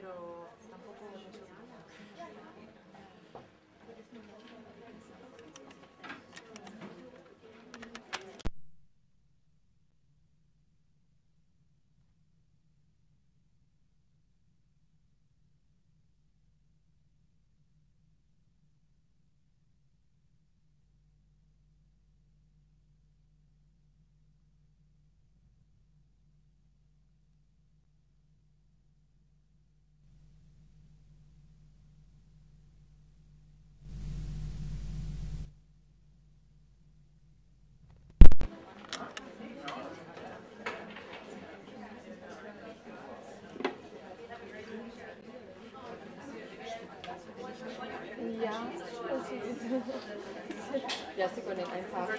pero tampoco mucho. Ja, ja, Sekunden einfach.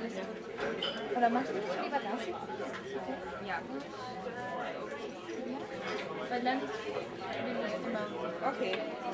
Oder machst du lieber da sitzen? Okay. Ja. Weil dann will ich immer. Okay.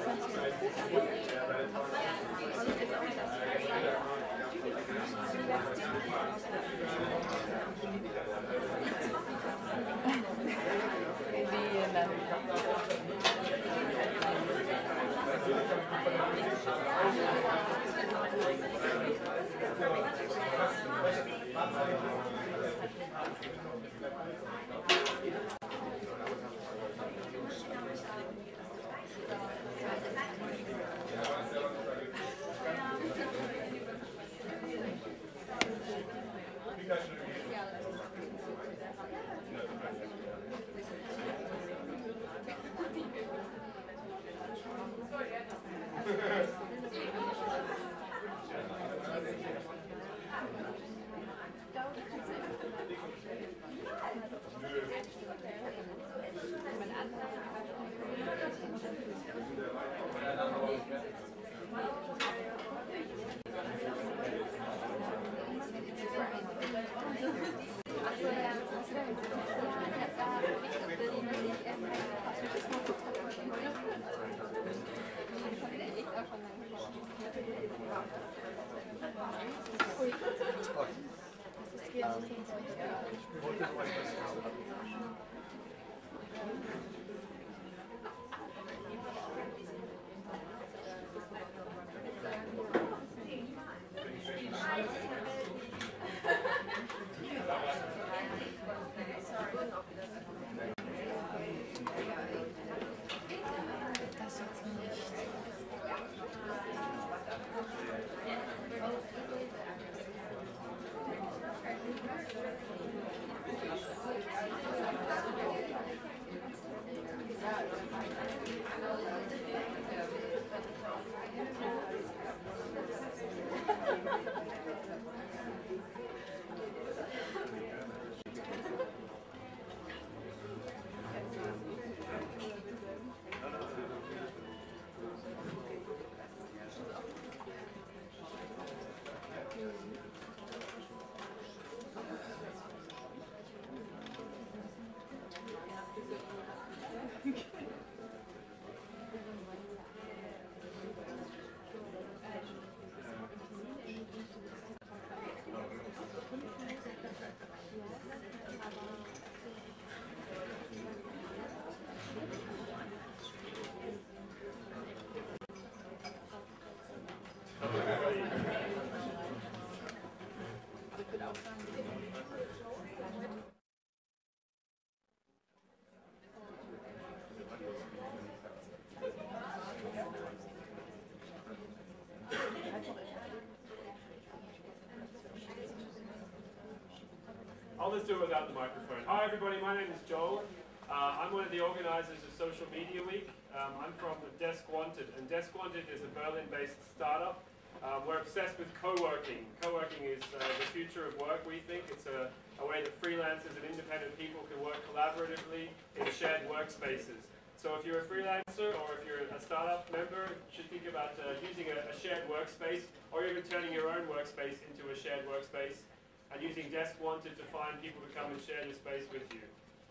I'll just do it without the microphone. Hi everybody, my name is Joel. I'm one of the organizers of Social Media Week. I'm from Desk Wanted, and Desk Wanted is a Berlin-based startup. We're obsessed with co-working. Co-working is the future of work, we think. It's a way that freelancers and independent people can work collaboratively in shared workspaces. So if you're a freelancer or if you're a startup member, you should think about using a shared workspace, or even turning your own workspace into a shared workspace, and using Desk Wanted to find people to come and share your space with you.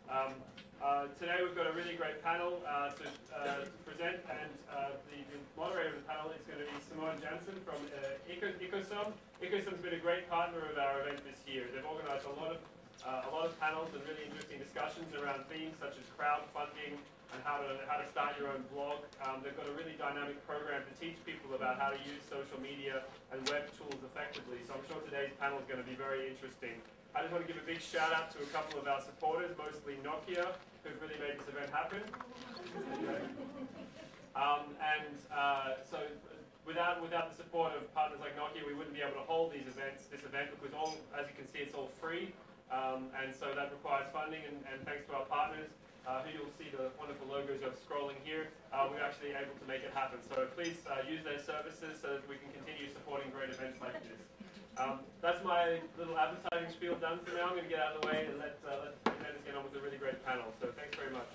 Today we've got a really great panel to present, and the moderator of the panel is going to be Simone Jansen from Ecosom. Ecosom's been a great partner of our event this year. They've organised a lot of panels and really interesting discussions around themes such as crowdfunding and how to start your own blog. They've got a really dynamic program to teach people about how to use social media and web tools effectively. So I'm sure today's panel is going to be very interesting. I just want to give a big shout out to a couple of our supporters, mostly Nokia, who've really made this event happen. So without the support of partners like Nokia, we wouldn't be able to hold this event, because as you can see, it's all free. And so that requires funding, and thanks to our partners, who you'll see the wonderful logos of scrolling here, we're actually able to make it happen. So please use their services so that we can continue supporting great events like this. That's my little advertising spiel done for now. I'm going to get out of the way and let Dennis get on with a really great panel. So thanks very much.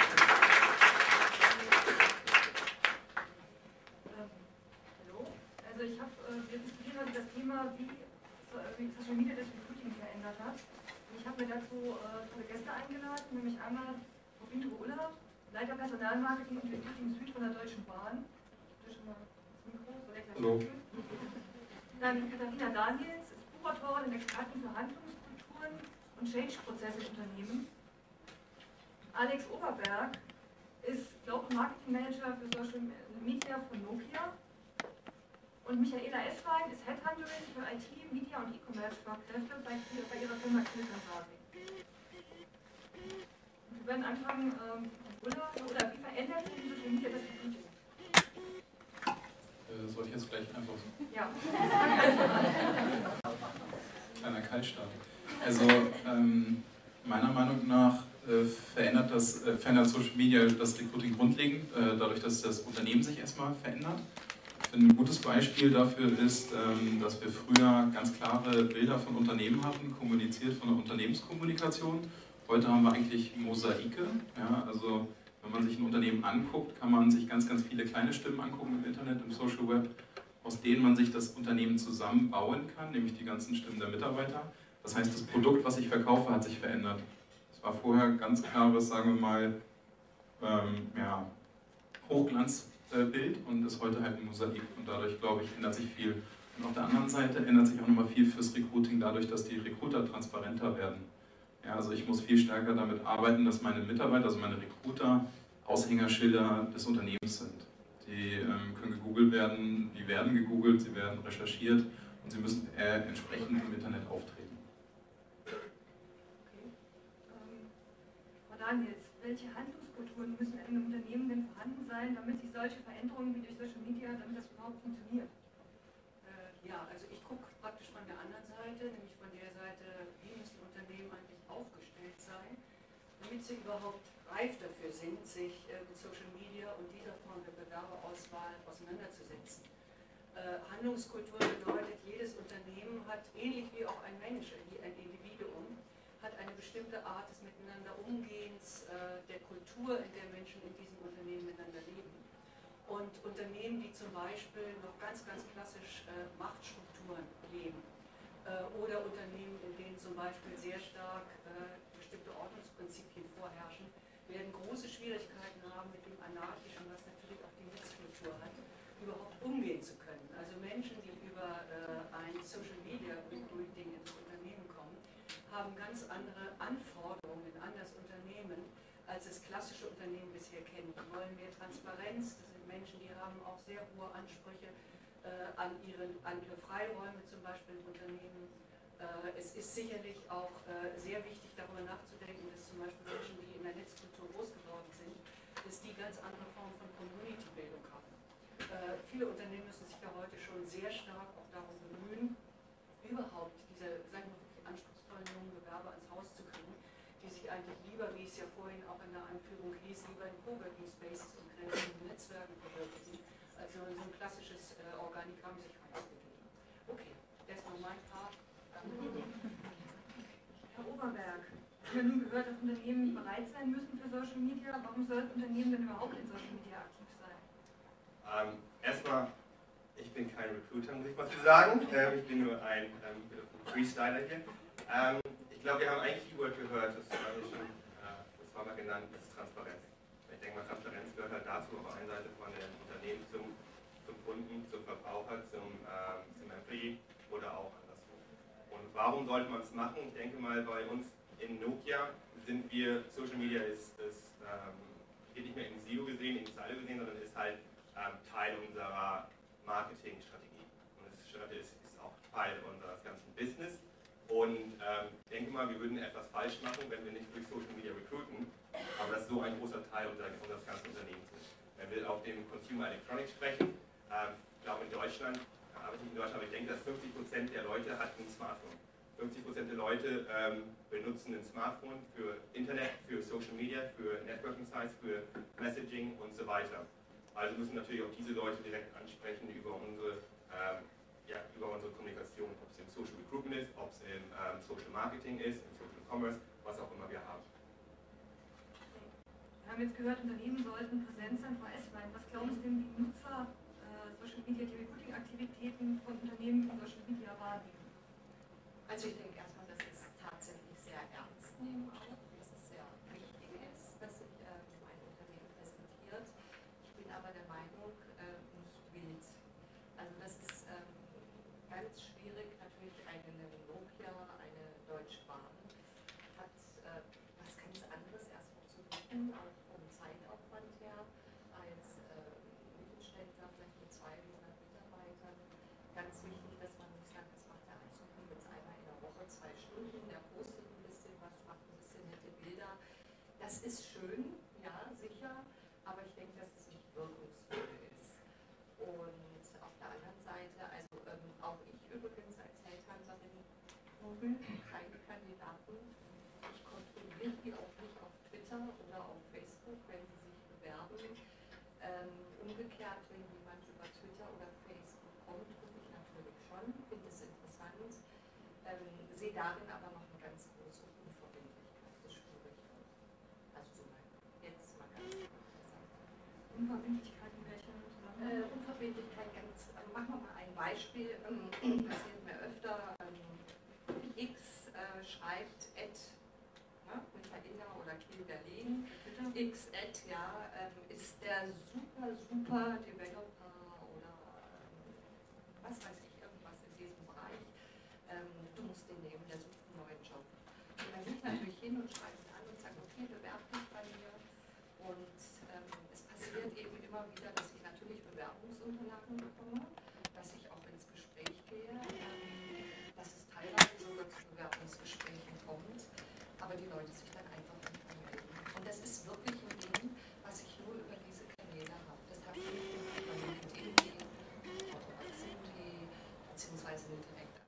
Hallo. Also Also wir diskutieren heute das Thema, wie Social Media das Recruiting verändert hat. Ich habe mir dazu tolle Gäste eingeladen, nämlich einmal Robin Ulla, Leiter Personalmarketing und Recruiting Süd von der Deutschen Bahn. Hallo. Dann Katharina Daniels ist Buchautorin und Expertin für Handlungskulturen und Change-Prozesse in Unternehmen. Alex Oberberg ist Global Marketing Manager für Social Media von Nokia. Und Michaela Esswein ist Headhunterin für IT, Media und E-Commerce-Fachkräfte bei ihrer Firma Kiltersagen. Wir werden anfangen, oder wie verändert sich Social Media das Recruiting? Soll ich jetzt gleich einfach so? Ja. Kleiner Kaltstart. Also meiner Meinung nach verändert Social Media das Recruiting grundlegend, dadurch, dass das Unternehmen sich erstmal verändert. Ein gutes Beispiel dafür ist, dass wir früher ganz klare Bilder von Unternehmen hatten, kommuniziert von der Unternehmenskommunikation. Heute haben wir eigentlich Mosaike. Ja, also wenn man sich ein Unternehmen anguckt, kann man sich ganz, ganz viele kleine Stimmen angucken im Internet, im Social Web, aus denen man sich das Unternehmen zusammenbauen kann, nämlich die ganzen Stimmen der Mitarbeiter. Das heißt, das Produkt, was ich verkaufe, hat sich verändert. Es war vorher ganz klares, sagen wir mal, Hochglanzbild und ist heute halt ein Mosaik. Und dadurch, glaube ich, ändert sich viel. Und auf der anderen Seite ändert sich auch nochmal viel fürs Recruiting, dadurch, dass die Recruiter transparenter werden. Ja, also ich muss viel stärker damit arbeiten, dass meine Mitarbeiter, also meine Recruiter, Aushängerschilder des Unternehmens sind. Die können gegoogelt werden, die werden gegoogelt, sie werden recherchiert und sie müssen entsprechend im Internet auftreten. Okay. Frau Daniels, welche Handlungskulturen müssen in einem Unternehmen denn vorhanden sein, damit sich solche Veränderungen wie durch Social Media, damit das überhaupt funktioniert? Ja, also ich gucke praktisch von der anderen Seite, nämlich von der Seite, wie müssen Unternehmen eigentlich aufgestellt sein, damit sie überhaupt reif dafür sind, sich mit Social Media und dieser Form der Bewerberauswahl auseinanderzusetzen. Handlungskultur bedeutet, jedes Unternehmen hat, ähnlich wie auch ein Mensch, wie ein Individuum, hat eine bestimmte Art des Miteinander Umgehens, der Kultur, in der Menschen in diesem Unternehmen miteinander leben. Und Unternehmen, die zum Beispiel noch ganz, ganz klassisch Machtstrukturen leben, oder Unternehmen, in denen zum Beispiel sehr stark bestimmte Ordnungsprinzipien vorherrschen, werden große Schwierigkeiten haben, mit dem Anarchischen, was natürlich auch die Netzkultur hat, überhaupt umgehen zu können. Also Menschen, die über ein Social Media Recruiting ins Unternehmen kommen, haben ganz andere Anforderungen an das Unternehmen, als es klassische Unternehmen bisher kennen. Die wollen mehr Transparenz, das sind Menschen, die haben auch sehr hohe Ansprüche an ihre Freiräume, zum Beispiel im Unternehmen. Es ist sicherlich auch sehr wichtig, darüber nachzudenken, dass zum Beispiel Menschen, die in der Netzkultur groß geworden sind, dass die ganz andere Formen von Community-Bildung haben. Viele Unternehmen müssen sich da heute schon sehr stark auch darum bemühen, überhaupt diese, sagen wir wirklich anspruchsvollen jungen Bewerber ins Haus zu kriegen, die sich eigentlich lieber, wie es ja vorhin auch in der Einführung hieß, lieber in Coworking Spaces und kreativen Netzwerken verwirklichen, als nur in so ein klassisches Organigramm sich reinzubilden. Okay, erstmal mein Part. Herr Oberberg, wir haben nun gehört, dass Unternehmen bereit sein müssen für Social Media. Warum sollten Unternehmen denn überhaupt in Social Media aktiv sein? Erstmal, ich bin kein Recruiter, muss ich mal so sagen. Ich bin nur ein Freestyler hier. Ich glaube, wir haben ein Keyword gehört, das war mal genannt, das ist Transparenz. Ich denke mal, Transparenz gehört halt dazu, auf der einen Seite von den Unternehmen zum Kunden, zum Verbraucher, zum Employee oder auch anderswo. Und warum sollte man es machen? Ich denke mal, bei uns in Nokia sind wir, Social Media geht nicht mehr in Silo gesehen, in Silo gesehen, sondern ist halt Teil unserer Marketingstrategie. Und es ist auch Teil unseres ganzen Business. Und ich denke mal, wir würden etwas falsch machen, wenn wir nicht durch Social Media recruiten, aber das so ein großer Teil unseres ganzen Unternehmens ist. Wenn wir auf dem Consumer Electronics sprechen, ich glaube in Deutschland, aber ich denke, dass 50% der Leute hat ein Smartphone. 50% der Leute benutzen ein Smartphone für Internet, für Social Media, für Networking Sites, für Messaging und so weiter. Also müssen natürlich auch diese Leute direkt ansprechen über unsere Kommunikation, ob es im Social Recruitment ist, ob es im Social Marketing ist, im Social Commerce, was auch immer wir haben. Wir haben jetzt gehört, Unternehmen sollten präsent sein. Frau Esswein, was glauben Sie denn, wie Nutzer Social Media die Recruiting-Aktivitäten Also ich denke erstmal, dass es tatsächlich sehr ernst nehmen auch, dass es sehr wichtig ist, dass sich mein Unternehmen präsentiert. Ich bin aber der Meinung, nicht wild. Also das ist ganz schwierig, natürlich eine Nokia, eine Deutsche Bahn hat was ganz anderes erstmal zu bieten, auch vom Zeitaufwand her, als Mittelständler, vielleicht mit 200 Mitarbeitern. Ganz wichtig, dass man nicht sagt, das macht der Azubi jetzt einmal in der Woche 2 Stunden, der postet ein bisschen was, macht ein bisschen nette Bilder. Das ist schön, ja, sicher, aber ich denke, dass es nicht wirkungsvoll ist. Und auf der anderen Seite, also auch ich übrigens als Headhunterin google keine Kandidaten. Ich kontrolliere die auch nicht auf Twitter oder auf Facebook, wenn sie sich bewerben. Umgekehrt, wenn jemand über Twitter oder Facebook kommt, gucke ich natürlich schon, finde es interessant, sehe darin aber noch eine ganz große Unverbindlichkeit. Das spüre ich auch. Also so mal, jetzt mal ganz klar gesagt. Unverbindlichkeit in welchem Zusammenhang? Unverbindlichkeit ganz, also machen wir mal ein Beispiel, passiert mir öfter, X schreibt Michaela oder Kiel Berlin, X ja, ist der super Developer oder was weiß ich, irgendwas in diesem Bereich, du musst den nehmen, der sucht einen neuen Job. Und dann gehe ich natürlich hin und schreibe ihn an und sage, okay, bewerb dich bei mir. Und es passiert eben immer wieder, dass ich natürlich Bewerbungsunterlagen bekomme, dass ich auch ins Gespräch gehe, dass es teilweise sogar zu Bewerbungsgesprächen kommt, aber die Leute sich dann einfach nicht mehr melden. Und das ist wirklich ein Ding, was ich nur über diese Kanäle habe. Das habe ich nicht über LinkedIn oder Xing, beziehungsweise eine direkte.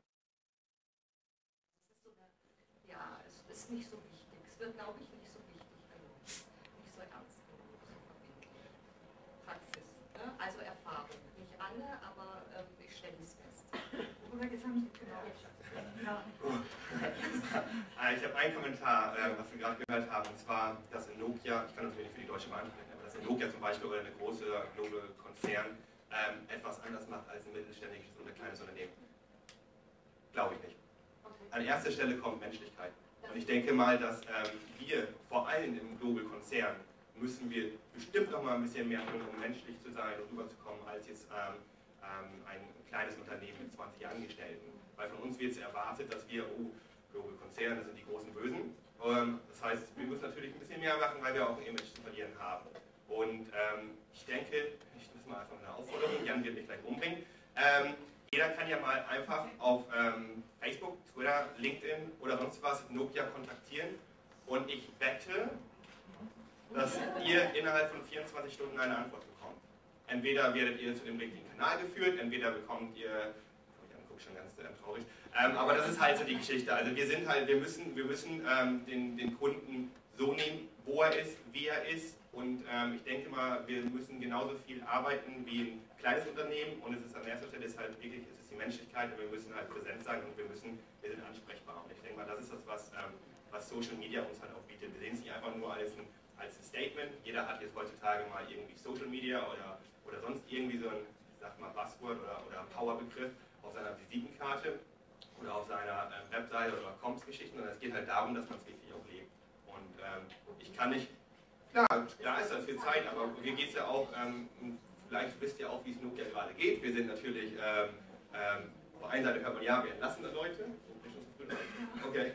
Ja, es ist nicht so wichtig. Es wird, glaube ich, nicht so wichtig genommen. Nicht so ernst genommen, so verbindlich. Praxis. Ne? Also Erfahrung. Nicht alle, aber ich stelle es fest. Oder jetzt haben Sie genau. Ja. Ich habe einen Kommentar, was wir gerade gehört haben, und zwar, dass in Nokia, ich kann natürlich nicht für die Deutsche Bahn sprechen, aber dass in Nokia zum Beispiel oder eine große Global Konzern etwas anders macht als ein mittelständiges oder kleines Unternehmen. Glaube ich nicht. An erster Stelle kommt Menschlichkeit. Und ich denke mal, dass wir, vor allem im Global Konzern, müssen wir bestimmt noch mal ein bisschen mehr tun, um menschlich zu sein und rüberzukommen, als jetzt ein kleines Unternehmen mit 20 Angestellten. Weil von uns wird es erwartet, dass wir, Global Konzerne, das sind die großen Bösen. Das heißt, wir müssen natürlich ein bisschen mehr machen, weil wir auch ein Image zu verlieren haben. Und ich denke, ich muss mal einfach eine Aufforderung, Jan wird mich gleich umbringen. Jeder kann ja mal einfach auf Facebook, Twitter, LinkedIn oder sonst was Nokia kontaktieren. Und ich wette, dass ihr innerhalb von 24 Stunden eine Antwort bekommt. Entweder werdet ihr zu dem richtigen Kanal geführt, entweder bekommt ihr, Jan guckt schon ganz traurig, aber das ist halt so die Geschichte. Also wir müssen den Kunden so nehmen, wo er ist, wie er ist. Und ich denke mal, wir müssen genauso viel arbeiten wie ein kleines Unternehmen. Und es ist an erster Stelle wirklich die Menschlichkeit. Und wir müssen halt präsent sein und wir sind ansprechbar. Und ich denke mal, das ist das, was Social Media uns halt auch bietet. Wir sehen es nicht einfach nur als ein Statement. Jeder hat jetzt heutzutage mal irgendwie Social Media oder sonst irgendwie so ein, ich sag mal, Buzzword oder Powerbegriff auf seiner Visitenkarte oder auf seiner Webseite oder Comms-Geschichten. Und es geht halt darum, dass man es wirklich auch lebt. Und ich kann nicht, klar, da ist das viel Zeit, aber mir geht es ja auch, vielleicht wisst ihr auch, wie es Nokia gerade geht. Wir sind natürlich, auf der einen Seite hört man, ja, wir entlassen Leute. Okay.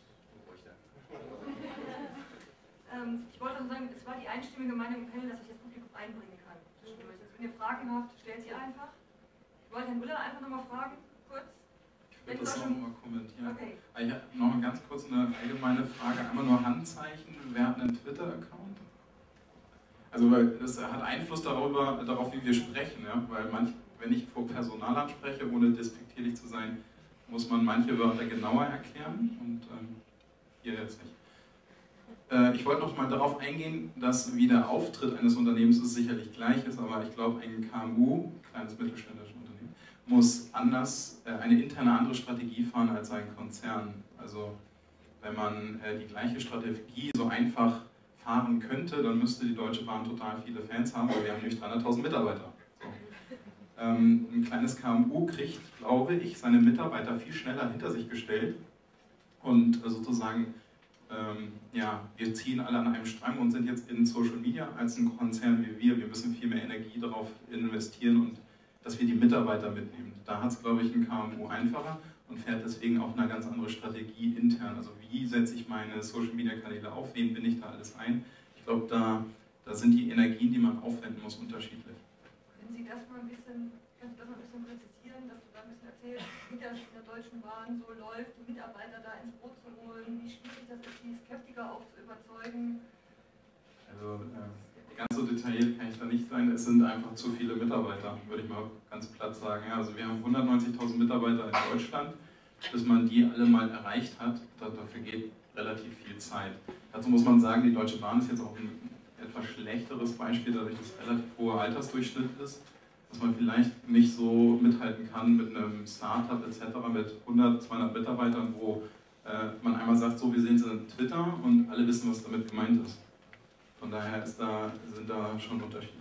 Ich wollte also sagen, es war die einstimmige Meinung im Panel, dass ich das Publikum einbringen kann. Wenn ihr Fragen habt, stellt sie einfach. Ich wollte Herrn Müller einfach nochmal fragen, kurz. Ich würde das auch nochmal kommentieren. Okay. Ich habe noch ganz kurz eine allgemeine Frage. Einmal nur Handzeichen, wer hat einen Twitter-Account? Also weil das hat Einfluss darauf, wie wir sprechen. Ja? Weil wenn ich vor Personalern spreche, ohne despektierlich zu sein, muss man manche Wörter genauer erklären und hier jetzt nicht. Ich wollte noch mal darauf eingehen, dass wie der Auftritt eines Unternehmens ist sicherlich gleich ist, aber ich glaube, ein KMU, kleines mittelständisches Unternehmen, muss eine interne andere Strategie fahren als ein Konzern. Also wenn man die gleiche Strategie so einfach fahren könnte, dann müsste die Deutsche Bahn total viele Fans haben, weil wir haben nämlich 300.000 Mitarbeiter. So. Ein kleines KMU kriegt, glaube ich, seine Mitarbeiter viel schneller hinter sich gestellt und sozusagen, ja, wir ziehen alle an einem Strang und sind jetzt in Social Media als ein Konzern wie wir. Wir müssen viel mehr Energie darauf investieren und dass wir die Mitarbeiter mitnehmen. Da hat es, glaube ich, ein KMU einfacher und fährt deswegen auch eine ganz andere Strategie intern. Also wie setze ich meine Social Media Kanäle auf, wen bin ich da alles ein? Ich glaube, da sind die Energien, die man aufwenden muss, unterschiedlich. Können Sie das mal ein bisschen, kannst du das mal ein bisschen präzisieren, dass du da ein bisschen erzählst, wie das in der Deutschen Bahn so läuft, die Mitarbeiter da ins Boot zu holen, wie schwierig das ist, die Skeptiker auch zu überzeugen? Also ganz so detailliert kann ich da nicht sein. Es sind einfach zu viele Mitarbeiter, würde ich mal ganz platt sagen. Ja, also wir haben 190.000 Mitarbeiter in Deutschland. Bis man die alle mal erreicht hat, dafür geht relativ viel Zeit. Dazu muss man sagen, die Deutsche Bahn ist jetzt auch ein etwas schlechteres Beispiel, dadurch, dass relativ hoher Altersdurchschnitt ist, dass man vielleicht nicht so mithalten kann mit einem Startup etc., mit 100, 200 Mitarbeitern, wo man einmal sagt, so, wir sehen es in Twitter und alle wissen, was damit gemeint ist. Von daher sind da schon Unterschiede.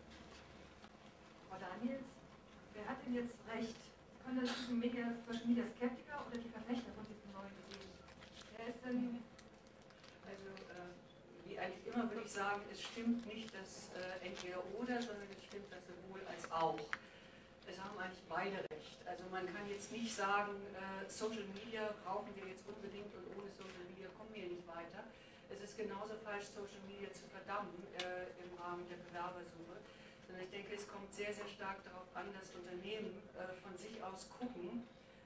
Frau Daniels, wer hat denn jetzt recht? Können das Social Media Skeptiker oder die Verfechter von diesen neuen Ideen? Wer ist denn? Also, wie eigentlich immer würde ich sagen, es stimmt nicht das entweder oder, sondern es stimmt das sowohl als auch. Es haben eigentlich beide recht. Also man kann jetzt nicht sagen, Social Media brauchen wir jetzt unbedingt und ohne Social Media kommen wir nicht weiter. Es ist genauso falsch, Social Media zu verdammen im Rahmen der Bewerbersuche. Sondern ich denke, es kommt sehr, sehr stark darauf an, dass Unternehmen von sich aus gucken,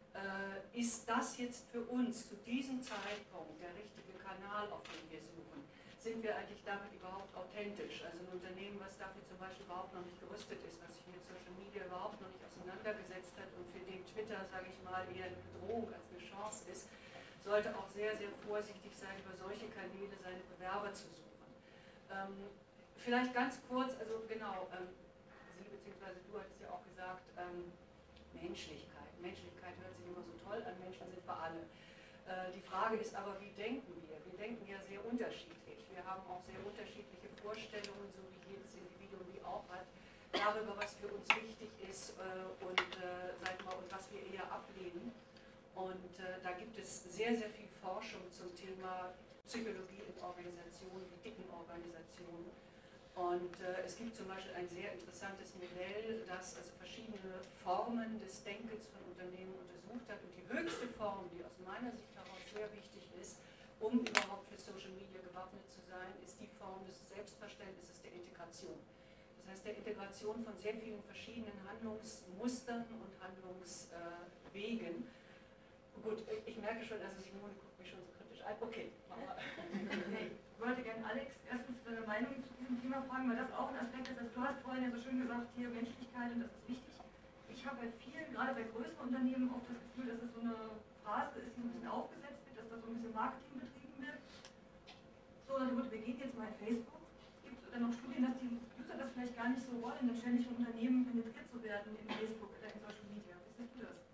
ist das jetzt für uns zu diesem Zeitpunkt der richtige Kanal, auf den wir suchen? Sind wir eigentlich damit überhaupt authentisch? Also ein Unternehmen, was dafür zum Beispiel überhaupt noch nicht gerüstet ist, was sich mit Social Media überhaupt noch nicht auseinandergesetzt hat und für den Twitter, sage ich mal, eher eine Bedrohung als eine Chance ist, sollte auch sehr, sehr vorsichtig sein, über solche Kanäle seine Bewerber zu suchen. Vielleicht ganz kurz, also genau, Sie bzw. du hattest ja auch gesagt, Menschlichkeit. Menschlichkeit hört sich immer so toll an, Menschen sind wir alle. Die Frage ist aber, wie denken wir? Wir denken ja sehr unterschiedlich. Wir haben auch sehr unterschiedliche Vorstellungen, so wie jedes Individuum die auch hat, darüber, was für uns wichtig ist und, sag mal, und was wir eher ablehnen. Und da gibt es sehr, sehr viel Forschung zum Thema Psychologie in Organisationen, wie dicken Organisationen. Und es gibt zum Beispiel ein sehr interessantes Modell, das also verschiedene Formen des Denkens von Unternehmen untersucht hat. Und die höchste Form, die aus meiner Sicht heraus sehr wichtig ist, um überhaupt für Social Media gewappnet zu sein, ist die Form des Selbstverständnisses der Integration. Das heißt, der Integration von sehr vielen verschiedenen Handlungsmustern und Handlungswegen. Gut, ich merke schon, also Simone guckt mich schon so kritisch an. Okay, machen wir. Ich wollte gerne Alex erstens deine Meinung zu diesem Thema fragen, weil das auch ein Aspekt ist. Also du hast vorhin ja so schön gesagt, hier Menschlichkeit und das ist wichtig. Ich habe bei vielen, gerade bei größeren Unternehmen, oft das Gefühl, dass es so eine Phrase ist, die so ein bisschen aufgesetzt wird, dass da so ein bisschen Marketing betrieben wird. So, dann wir gehen jetzt mal in Facebook. Es gibt dann auch Studien, dass die User das vielleicht gar nicht so wollen, dann ständig von Unternehmen penetriert zu werden in Facebook oder in Social Media. Wie siehst du das?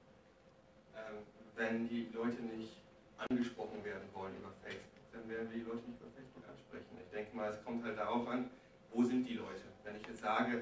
Wenn die Leute nicht angesprochen werden wollen über Facebook, dann werden wir die Leute nicht über Facebook ansprechen. Ich denke mal, es kommt halt darauf an, wo sind die Leute. Wenn ich jetzt sage,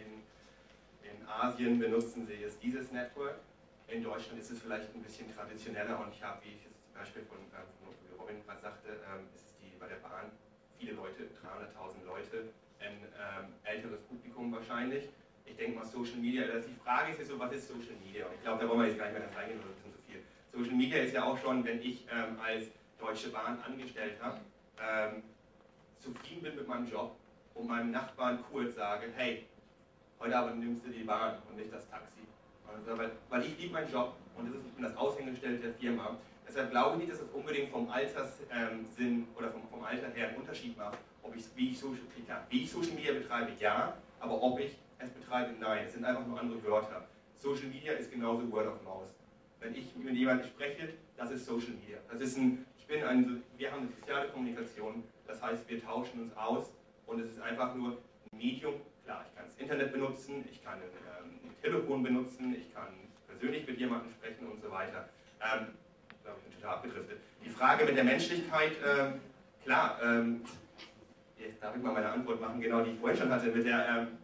in Asien benutzen sie jetzt dieses Network, in Deutschland ist es vielleicht ein bisschen traditioneller und ich habe, wie ich jetzt zum Beispiel von Robin gerade sagte, ist es bei der Bahn viele Leute, 300.000 Leute, ein älteres Publikum wahrscheinlich. Ich denke mal, Social Media, die Frage ist jetzt so, was ist Social Media? Und ich glaube, da wollen wir jetzt gar nicht mehr reingehen, oder sind so viel. Social Media ist ja auch schon, wenn ich als Deutsche Bahn angestellt habe, zufrieden bin mit meinem Job und meinem Nachbarn kurz sage, hey, heute Abend nimmst du die Bahn und nicht das Taxi. Also, weil ich liebe meinen Job und ich bin das Aushängeschild der Firma. Deshalb glaube ich nicht, dass es unbedingt vom Alterssinn oder vom Alter her einen Unterschied macht, wie ich Social Media betreibe, ja, aber ob ich es betreibe, nein. Es sind einfach nur andere Wörter. Social Media ist genauso Word of Mouth. Wenn ich mit jemandem spreche, das ist Social Media. Wir haben eine soziale Kommunikation, das heißt, wir tauschen uns aus und es ist einfach nur ein Medium. Klar, ich kann das Internet benutzen, ich kann ein Telefon benutzen, ich kann persönlich mit jemandem sprechen und so weiter. Ich glaube, ich bin total abgedriftet. Die Frage mit der Menschlichkeit, klar, jetzt darf ich mal meine Antwort machen, genau die ich vorhin schon hatte, mit der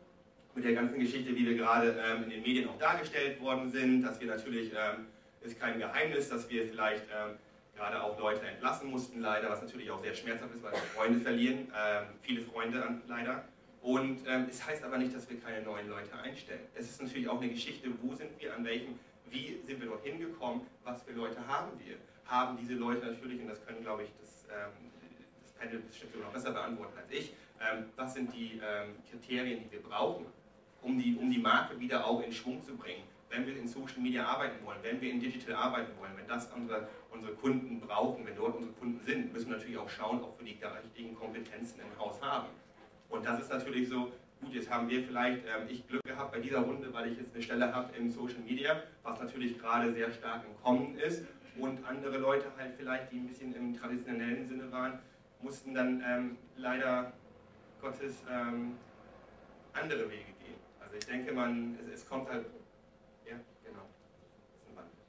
mit der ganzen Geschichte, wie wir gerade in den Medien auch dargestellt worden sind, dass wir natürlich, ist kein Geheimnis, dass wir vielleicht gerade auch Leute entlassen mussten, leider, was natürlich auch sehr schmerzhaft ist, weil wir Freunde verlieren, viele Freunde leider. Und es heißt aber nicht, dass wir keine neuen Leute einstellen. Es ist natürlich auch eine Geschichte, wo sind wir, wie sind wir dort hingekommen, was für Leute haben wir. Haben diese Leute natürlich, und das können, glaube ich, das Panel bestimmt sogar noch besser beantworten als ich, was sind die Kriterien, die wir brauchen, um die Marke wieder auch in Schwung zu bringen. Wenn wir in Social Media arbeiten wollen, wenn wir in Digital arbeiten wollen, wenn das unsere Kunden brauchen, wenn dort unsere Kunden sind, müssen wir natürlich auch schauen, ob wir die richtigen Kompetenzen im Haus haben. Und das ist natürlich so, gut, jetzt haben wir vielleicht, ich Glück gehabt bei dieser Runde, weil ich jetzt eine Stelle habe im Social Media, was natürlich gerade sehr stark im Kommen ist, und andere Leute halt vielleicht, die ein bisschen im traditionellen Sinne waren, mussten dann leider Gottes andere Wege gehen. Also ich denke, es kommt halt, ja, genau, das ist ein Wand.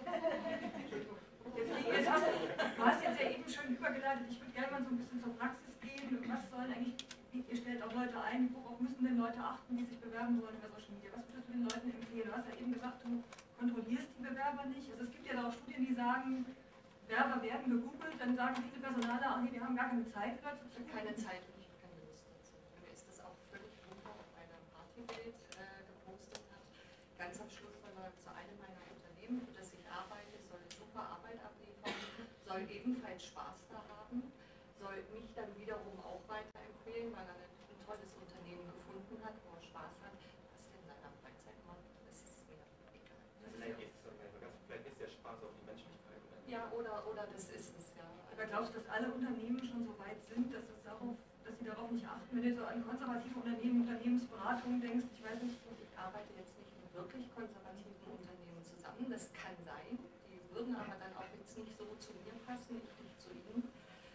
Du hast jetzt ja eben schon übergeleitet, ich würde gerne mal so ein bisschen zur Praxis gehen. Was sollen eigentlich, ihr stellt auch Leute ein, worauf müssen denn Leute achten, die sich bewerben wollen über Social Media? Was würdest du den Leuten empfehlen? Du hast ja eben gesagt, du kontrollierst die Bewerber nicht. Also es gibt ja da auch Studien, die sagen, Bewerber werden gegoogelt, dann sagen viele Personaler, ach nee, wir haben gar keine Zeit dazu. Keine Zeit und ich habe keine Lust dazu. Mir ist das auch völlig runter auf einer Partybild gepostet hat. Ganz am Schluss zu einem meiner Unternehmen, für das ich arbeite, soll super Arbeit abliefern, soll ebenfalls Spaß da haben, soll mich dann wiederum auch weiterempfehlen, weil er ein tolles Unternehmen gefunden hat, wo er Spaß hat. Was denn in seiner Freizeit macht, das ist mir egal. Vielleicht ist der Spaß auf die Menschlichkeit. Ja, oder das ist es, ja. Aber glaubst du, dass alle Unternehmen schon so weit sind, dass sie darauf nicht achten? Wenn du so an konservative Unternehmen, Unternehmensberatung denkst, ich weiß nicht. Ich arbeite jetzt nicht mit wirklich konservativen Unternehmen zusammen, das kann sein. Die würden aber dann auch jetzt nicht so zu mir passen, ich nicht zu ihnen.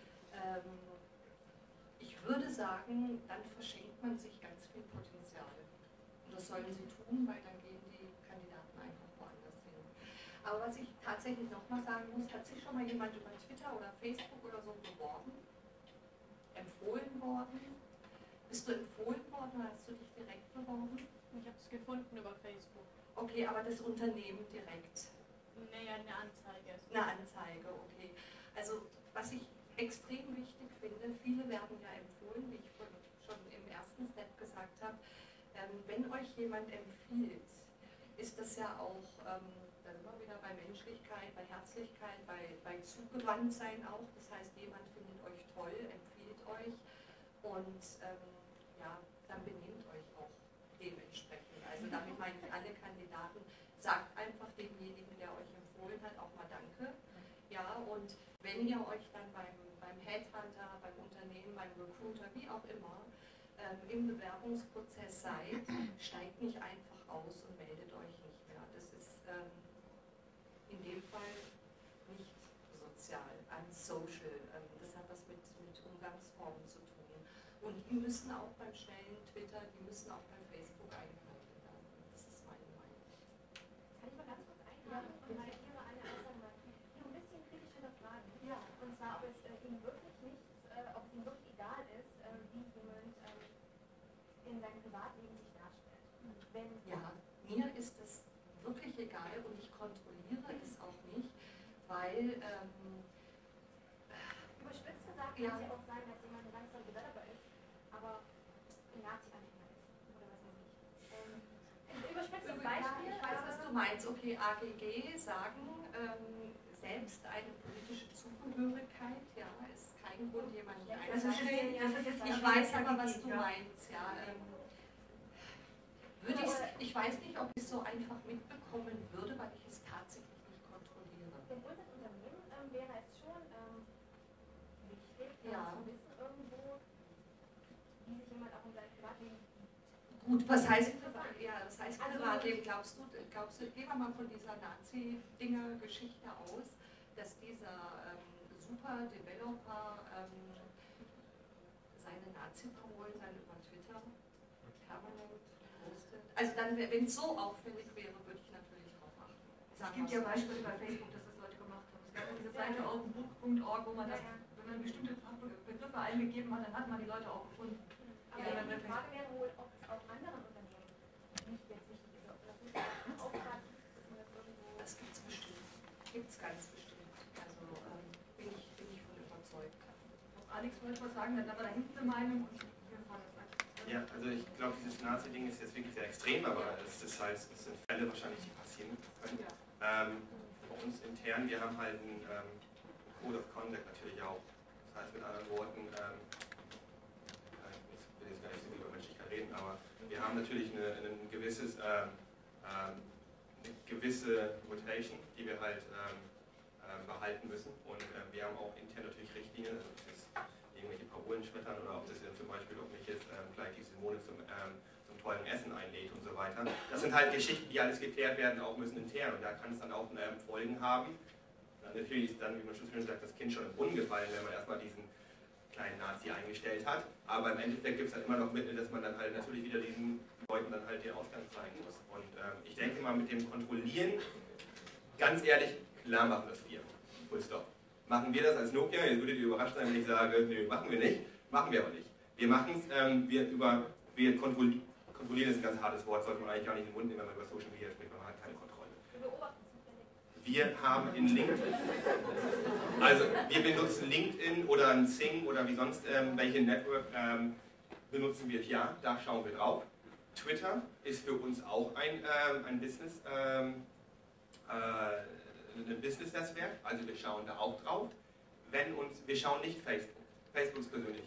Ich würde sagen, dann verschenkt man sich ganz viel Potenzial. Und das sollen sie tun, weil dann gehen die Kandidaten einfach woanders hin. Aber was ich tatsächlich nochmal sagen muss, hat sich schon mal jemand über Twitter oder Facebook oder so beworben? Empfohlen worden? Bist du empfohlen worden oder hast du dich direkt beworben? Ich habe es gefunden über Facebook. Okay, aber das Unternehmen direkt? Naja, eine Anzeige. Eine Anzeige, okay. Also, was ich extrem wichtig finde, viele werden ja empfohlen, wie ich schon im ersten Step gesagt habe, wenn euch jemand empfiehlt, ist das ja auch, da sind wir wieder bei Menschlichkeit, bei Herzlichkeit, bei Zugewandtsein auch. Das heißt, jemand findet euch toll, empfiehlt euch und ja, dann benehmt euch auch dementsprechend. Also damit meine ich alle Kandidaten, sagt einfach demjenigen, der euch empfohlen hat, auch mal Danke. Ja, und wenn ihr euch dann beim Headhunter, beim Unternehmen, beim Recruiter, wie auch immer, im Bewerbungsprozess seid, steigt nicht einfach aus und meldet euch nicht mehr. Das ist in dem Fall nicht sozial, unsocial. Das hat was mit Umgangsformen zu tun. Und die müssen auch beim schnellen Twitter, die müssen auch beim Facebook eingehalten werden. Das ist meine Meinung. Kann ich mal ganz kurz einhaken und reagiere eine Aussage mal. Ein bisschen kritisch hinterfragen. Ja. Und zwar, ob es Ihnen wirklich ob es Ihnen wirklich egal ist, wie jemand in seinem Privatleben sich darstellt. Ja, mir ist es wirklich egal und ich kontrolliere es auch nicht, weil überspitzt gesagt ja. kann es ja auch sein, dass jemand ein ganz toller Developer ist, aber ein Nazi-Anhänger ist. Oder was weiß ich. Überspitztes Beispiel. Ich weiß, was du meinst. Okay, AGG sagen, selbst eine politische Zugehörigkeit, ja, ist kein Grund, jemanden einzustellen. Ich weiß aber, was du meinst, ja. Ich weiß nicht, ob ich es so einfach mitbekommen würde, weil ich es tatsächlich nicht kontrolliere. Für uns als Unternehmen wäre es schon wichtig, zu wissen irgendwo, wie sich jemand auch in seinem Privatleben. Gut, was heißt Privatleben? Glaubst du, gehen wir mal von dieser Nazi-Dinger-Geschichte aus, dass dieser super Developer seine Nazi-Parolen über Twitter permanent postet? Also dann, wenn es so auffällig wäre, würde ich natürlich darauf achten. Es gibt ja Beispiele bei Facebook, dass das Leute gemacht haben. Es gab ja diese Seite openbook.org, wo man das, wenn man bestimmte Begriffe eingegeben hat, dann hat man die Leute auch gefunden. Aber die Frage wäre wohl, ob es auch anderen Unternehmen gibt es ganz bestimmt. Also bin ich von überzeugt. Alex wollte was sagen, dann aber da hinten eine Meinung und hier vorne sagt. Ja, also ich glaube, dieses Nazi-Ding ist jetzt wirklich sehr extrem, aber es sind Fälle wahrscheinlich, die passieren können. Bei uns intern, wir haben halt einen Code of Conduct natürlich auch. Das heißt mit anderen Worten, ich will jetzt gar nicht so viel über Menschlichkeit reden, aber wir haben natürlich eine gewisse Rotation, die wir halt behalten müssen. Und wir haben auch intern natürlich Richtlinien, also ob das irgendwelche Parolen schmettern oder ob das zum Beispiel, ob mich jetzt gleich die Simone zum tollen Essen einlädt und so weiter. Das sind halt Geschichten, die alles geklärt werden, auch müssen intern. Und da kann es dann auch Folgen haben. Natürlich ist dann, wie man schon schön sagt, das Kind schon im Brunnen gefallen, wenn man erstmal diesen kleinen Nazi eingestellt hat. Aber im Endeffekt gibt es dann immer noch Mittel, dass man dann halt natürlich wieder diesen Leuten dann halt den Ausgang zeigen muss. Und ich denke mal, mit dem Kontrollieren, ganz ehrlich, klar machen das wir. Full stop. Machen wir das als Nokia? Jetzt würdet ihr überrascht sein, wenn ich sage, nö, machen wir nicht. Machen wir aber nicht. Wir machen es, wir kontrollieren ist ein ganz hartes Wort, sollte man eigentlich gar nicht in den Mund nehmen, wenn man über Social Media spricht, man hat keine Kontrolle. Wir haben in LinkedIn, also wir benutzen LinkedIn oder ein Xing oder wie sonst welche Network benutzen wir, ja, da schauen wir drauf. Twitter ist für uns auch ein Business-Netzwerk, also wir schauen da auch drauf. Wir schauen nicht Facebook, Facebook ist persönlich.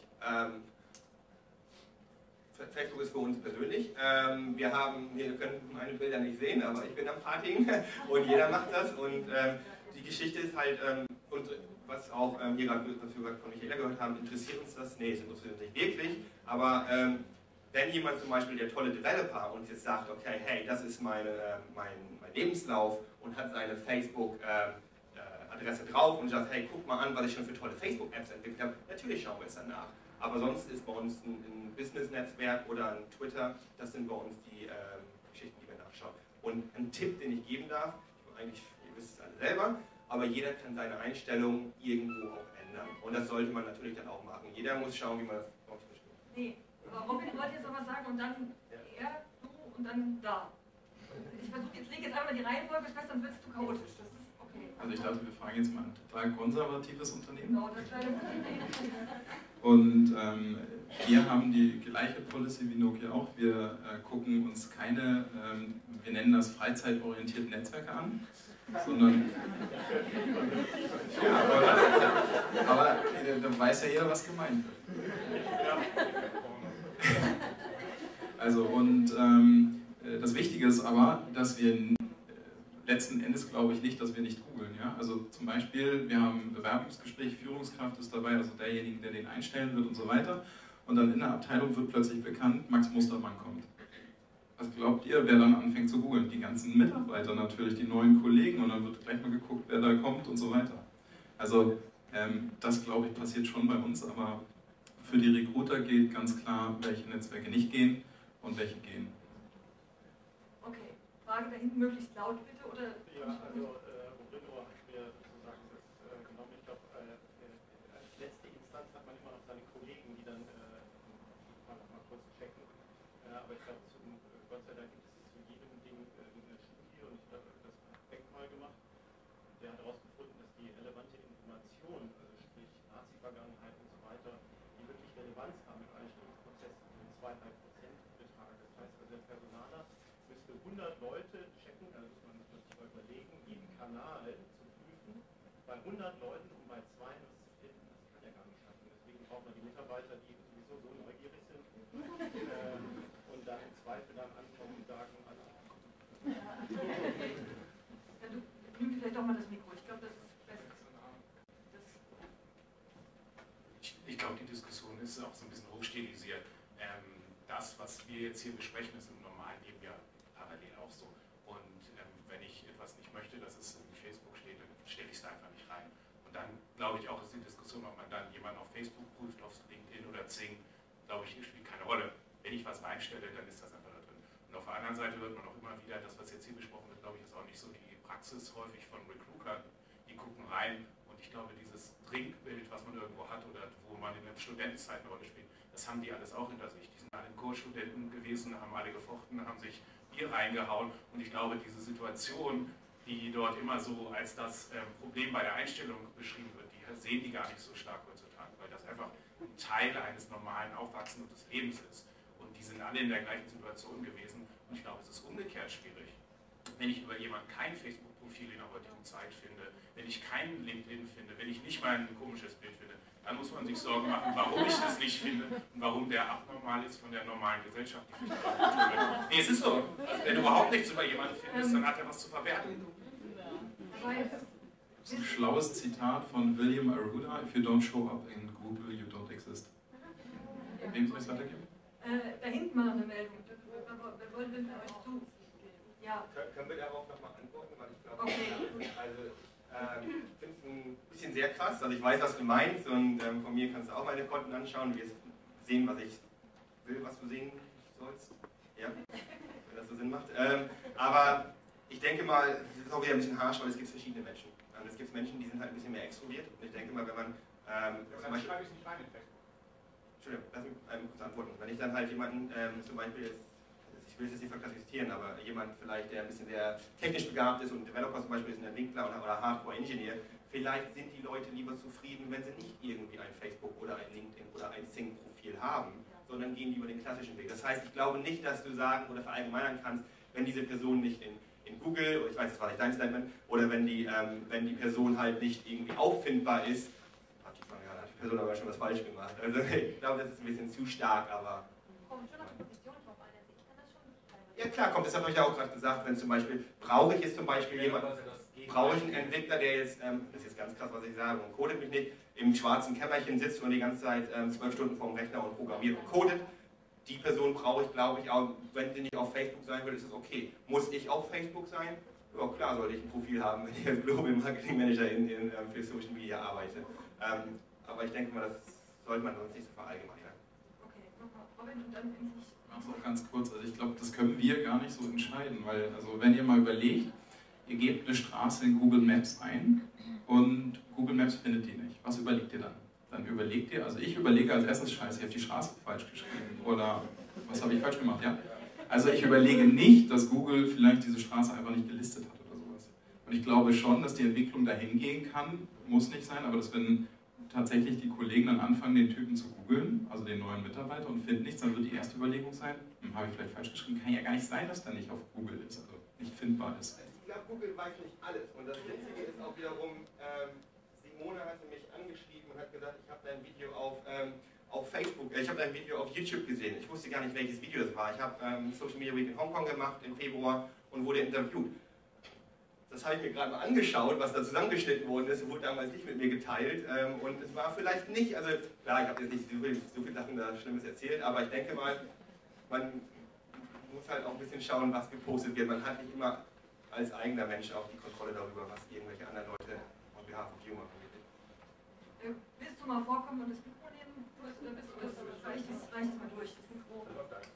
Facebook ist für uns persönlich. Wir können meine Bilder nicht sehen, aber ich bin am Partying und jeder macht das. Und die Geschichte ist halt, und was auch hier gerade von Michaela gehört haben, interessiert uns das? Nee, es interessiert uns nicht wirklich. Aber wenn jemand zum Beispiel, der tolle Developer, uns jetzt sagt, okay, hey, das ist mein Lebenslauf und hat seine Facebook-Adresse drauf und sagt, hey, guck mal an, was ich schon für tolle Facebook-Apps entwickelt habe, natürlich schauen wir es dann nach. Aber sonst ist bei uns ein Business-Netzwerk oder ein Twitter, das sind bei uns die Geschichten, die wir nachschauen. Und ein Tipp, den ich geben darf, eigentlich, ihr wisst es alle selber, aber jeder kann seine Einstellung irgendwo auch ändern. Und das sollte man natürlich dann auch machen. Jeder muss schauen, wie man das bestimmt. Nee, aber Robin wollte jetzt noch was sagen und dann er, du und dann da. Ich versuche jetzt, lege jetzt einmal die Reihenfolge fest, dann wird es zu chaotisch. Das ist okay. Also ich dachte, wir fragen jetzt mal ein total konservatives Unternehmen. Genau, das wäre eine gute Idee. Und wir haben die gleiche Policy wie Nokia auch. Wir gucken uns keine, wir nennen das freizeitorientierte Netzwerke an, sondern, ja, aber da weiß ja jeder, was gemeint wird. Also und das Wichtige ist aber, dass wir letzten Endes glaube ich nicht, dass wir nicht googeln. Ja? Also zum Beispiel, wir haben ein Bewerbungsgespräch, Führungskraft ist dabei, also derjenige, der den einstellen wird und so weiter. Und dann in der Abteilung wird plötzlich bekannt, Max Mustermann kommt. Was glaubt ihr, wer dann anfängt zu googeln? Die ganzen Mitarbeiter natürlich, die neuen Kollegen und dann wird gleich mal geguckt, wer da kommt und so weiter. Also das glaube ich passiert schon bei uns, aber für die Recruiter gilt ganz klar, welche Netzwerke nicht gehen und welche gehen. Okay, Frage da hinten möglichst laut bitte oder? Ja, also Rodrigo hat mir sozusagen das genommen. Ich glaube, als letzte Instanz hat man immer noch seine Kollegen, die dann mal kurz checken. Aber ich glaube, Gott sei Dank gibt es zu jedem Ding eine Studie und ich glaube, das hat Beck mal gemacht. Der hat herausgefunden, dass die relevante Information, also sprich Nazi-Vergangenheit und so weiter, die wirklich Relevanz haben im Einstellungsprozess in 2-3% betragen. Das heißt, also der Personaler müsste 100 Leute checken, also muss man sich mal überlegen, jeden Kanal zu prüfen, bei 100 Leuten, um bei 2 was zu finden, das kann ja gar nicht schaffen. Deswegen braucht man die Mitarbeiter, die sowieso so neugierig sind und dann im Zweifel dann ankommen und sagen, alles. Ja, du nimm vielleicht doch mal das Mikro, ich glaube, das ist besser. Ich glaube, die Diskussion ist auch so ein bisschen hochstilisiert. Das, was wir jetzt hier besprechen, ist im normalen Leben ja parallel auch so. Und wenn ich etwas nicht möchte, dass es in Facebook steht, dann stelle ich es da einfach nicht rein. Und dann glaube ich auch, ist die Diskussion, ob man dann jemanden auf Facebook prüft, auf LinkedIn oder Xing, glaube ich, spielt keine Rolle. Wenn ich was reinstelle, dann ist das einfach da drin. Und auf der anderen Seite hört man auch immer wieder, das, was jetzt hier besprochen wird, glaube ich, ist auch nicht so die Praxis häufig von Recruitern. Die gucken rein und ich glaube, dieses Trinkbild, was man irgendwo hat oder wo man in der Studentenzeit eine Rolle spielt, das haben die alles auch hinter sich. Die sind alle Co-Studenten gewesen, haben alle gefochten, haben sich Bier reingehauen und ich glaube, diese Situation die dort immer so als das Problem bei der Einstellung beschrieben wird, die sehen die gar nicht so stark heutzutage, weil das einfach ein Teil eines normalen Aufwachsens und des Lebens ist. Und die sind alle in der gleichen Situation gewesen. Und ich glaube, es ist umgekehrt schwierig. Wenn ich über jemanden kein Facebook-Profil in der heutigen Zeit finde, wenn ich kein LinkedIn finde, wenn ich nicht mal ein komisches Bild finde, dann muss man sich Sorgen machen, warum ich das nicht finde und warum der abnormal ist von der normalen Gesellschaft. Nee, es ist so. Also, wenn du überhaupt nichts über jemanden findest, dann hat er was zu verbergen. Das ist ein schlaues Zitat von William Arruda: If you don't show up in Google, you don't exist. Wem soll ich es weitergeben? Da hinten mal noch eine Meldung. Wer wollte denn für euch zu? Ja. Können wir darauf nochmal antworten? Weil ich glaube, Okay. also, ich finde es ein bisschen sehr krass. Also ich weiß, was du meinst, und von mir kannst du auch meine Konten anschauen und wirst sehen, was ich will, was du sehen sollst. Ja, wenn das so Sinn macht. Aber ich denke mal, das ist auch wieder ein bisschen harsch, weil es gibt verschiedene Menschen. Es gibt Menschen, die sind halt ein bisschen mehr extrovertiert. Und ich denke mal, wenn man... dann schreibe ich es nicht rein in Facebook. Entschuldigung, lass mich kurz antworten. Wenn ich dann halt jemanden zum Beispiel jetzt, ich will es jetzt nicht verklassifizieren, aber jemand vielleicht, der ein bisschen sehr technisch begabt ist und Developer zum Beispiel ist ein Entwickler oder Hardcore-Engineer, vielleicht sind die Leute lieber zufrieden, wenn sie nicht irgendwie ein Facebook oder ein LinkedIn oder ein Xing-Profil haben, sondern gehen lieber den klassischen Weg. Das heißt, ich glaube nicht, dass du sagen oder verallgemeinern kannst, wenn diese Person nicht in Google, oder ich weiß, das war nicht dein Statement, oder wenn die Person halt nicht irgendwie auffindbar ist, hat die Person aber schon was falsch gemacht. Also ich glaube, das ist ein bisschen zu stark, aber... Kommt schon auf die Position drauf an, also ich kann das schon teilweise. Ja klar, kommt, das habe ich ja auch gerade gesagt, wenn zum Beispiel, brauche ich jetzt zum Beispiel jemanden, brauche ich einen Entwickler, der jetzt, das ist jetzt ganz krass, was ich sage, und codet mich nicht, im schwarzen Kämmerchen sitzt und die ganze Zeit 12 Stunden vorm Rechner und programmiert und codet. Die Person brauche ich, glaube ich, auch, wenn sie nicht auf Facebook sein will, ist es okay. Muss ich auf Facebook sein? Ja klar, sollte ich ein Profil haben, wenn ich als Global Marketing Manager für Social Media arbeite. Aber ich denke mal, das sollte man sonst nicht so verallgemeinern. Okay, nochmal Robin und dann endlich. Ich mache es auch ganz kurz. Also ich glaube, das können wir gar nicht so entscheiden, weil, also wenn ihr mal überlegt, ihr gebt eine Straße in Google Maps ein und Google Maps findet die nicht. Was überlegt ihr dann? Dann überlegt ihr, also ich überlege als erstes, scheiße, ich habe die Straße falsch geschrieben oder was habe ich falsch gemacht, ja? Also ich überlege nicht, dass Google vielleicht diese Straße einfach nicht gelistet hat oder sowas. Und ich glaube schon, dass die Entwicklung dahin gehen kann, muss nicht sein, aber dass wenn tatsächlich die Kollegen dann anfangen, den Typen zu googeln, also den neuen Mitarbeiter, und finden nichts, dann wird die erste Überlegung sein, habe ich vielleicht falsch geschrieben, kann ja gar nicht sein, dass der nicht auf Google ist, also nicht findbar ist. Ich glaube, Google weiß nicht alles, und das Witzige ist auch wiederum, Simone hatte mich angeschrieben und hat gesagt, ich habe dein Video auf Facebook, ich habe dein Video auf YouTube gesehen. Ich wusste gar nicht, welches Video das war. Ich habe Social Media Week in Hongkong gemacht im Februar und wurde interviewt. Das habe ich mir gerade mal angeschaut, was da zusammengeschnitten worden ist, wurde damals nicht mit mir geteilt, und es war vielleicht nicht, also klar, ich habe jetzt nicht so viele Sachen da Schlimmes erzählt, aber ich denke mal, man muss halt auch ein bisschen schauen, was gepostet wird. Man hat nicht immer als eigener Mensch auch die Kontrolle darüber, was irgendwelche anderen Leute on behalf of you machen. Willst du mal vorkommen und das Mikro nehmen? Reicht es mal durch, das Mikro.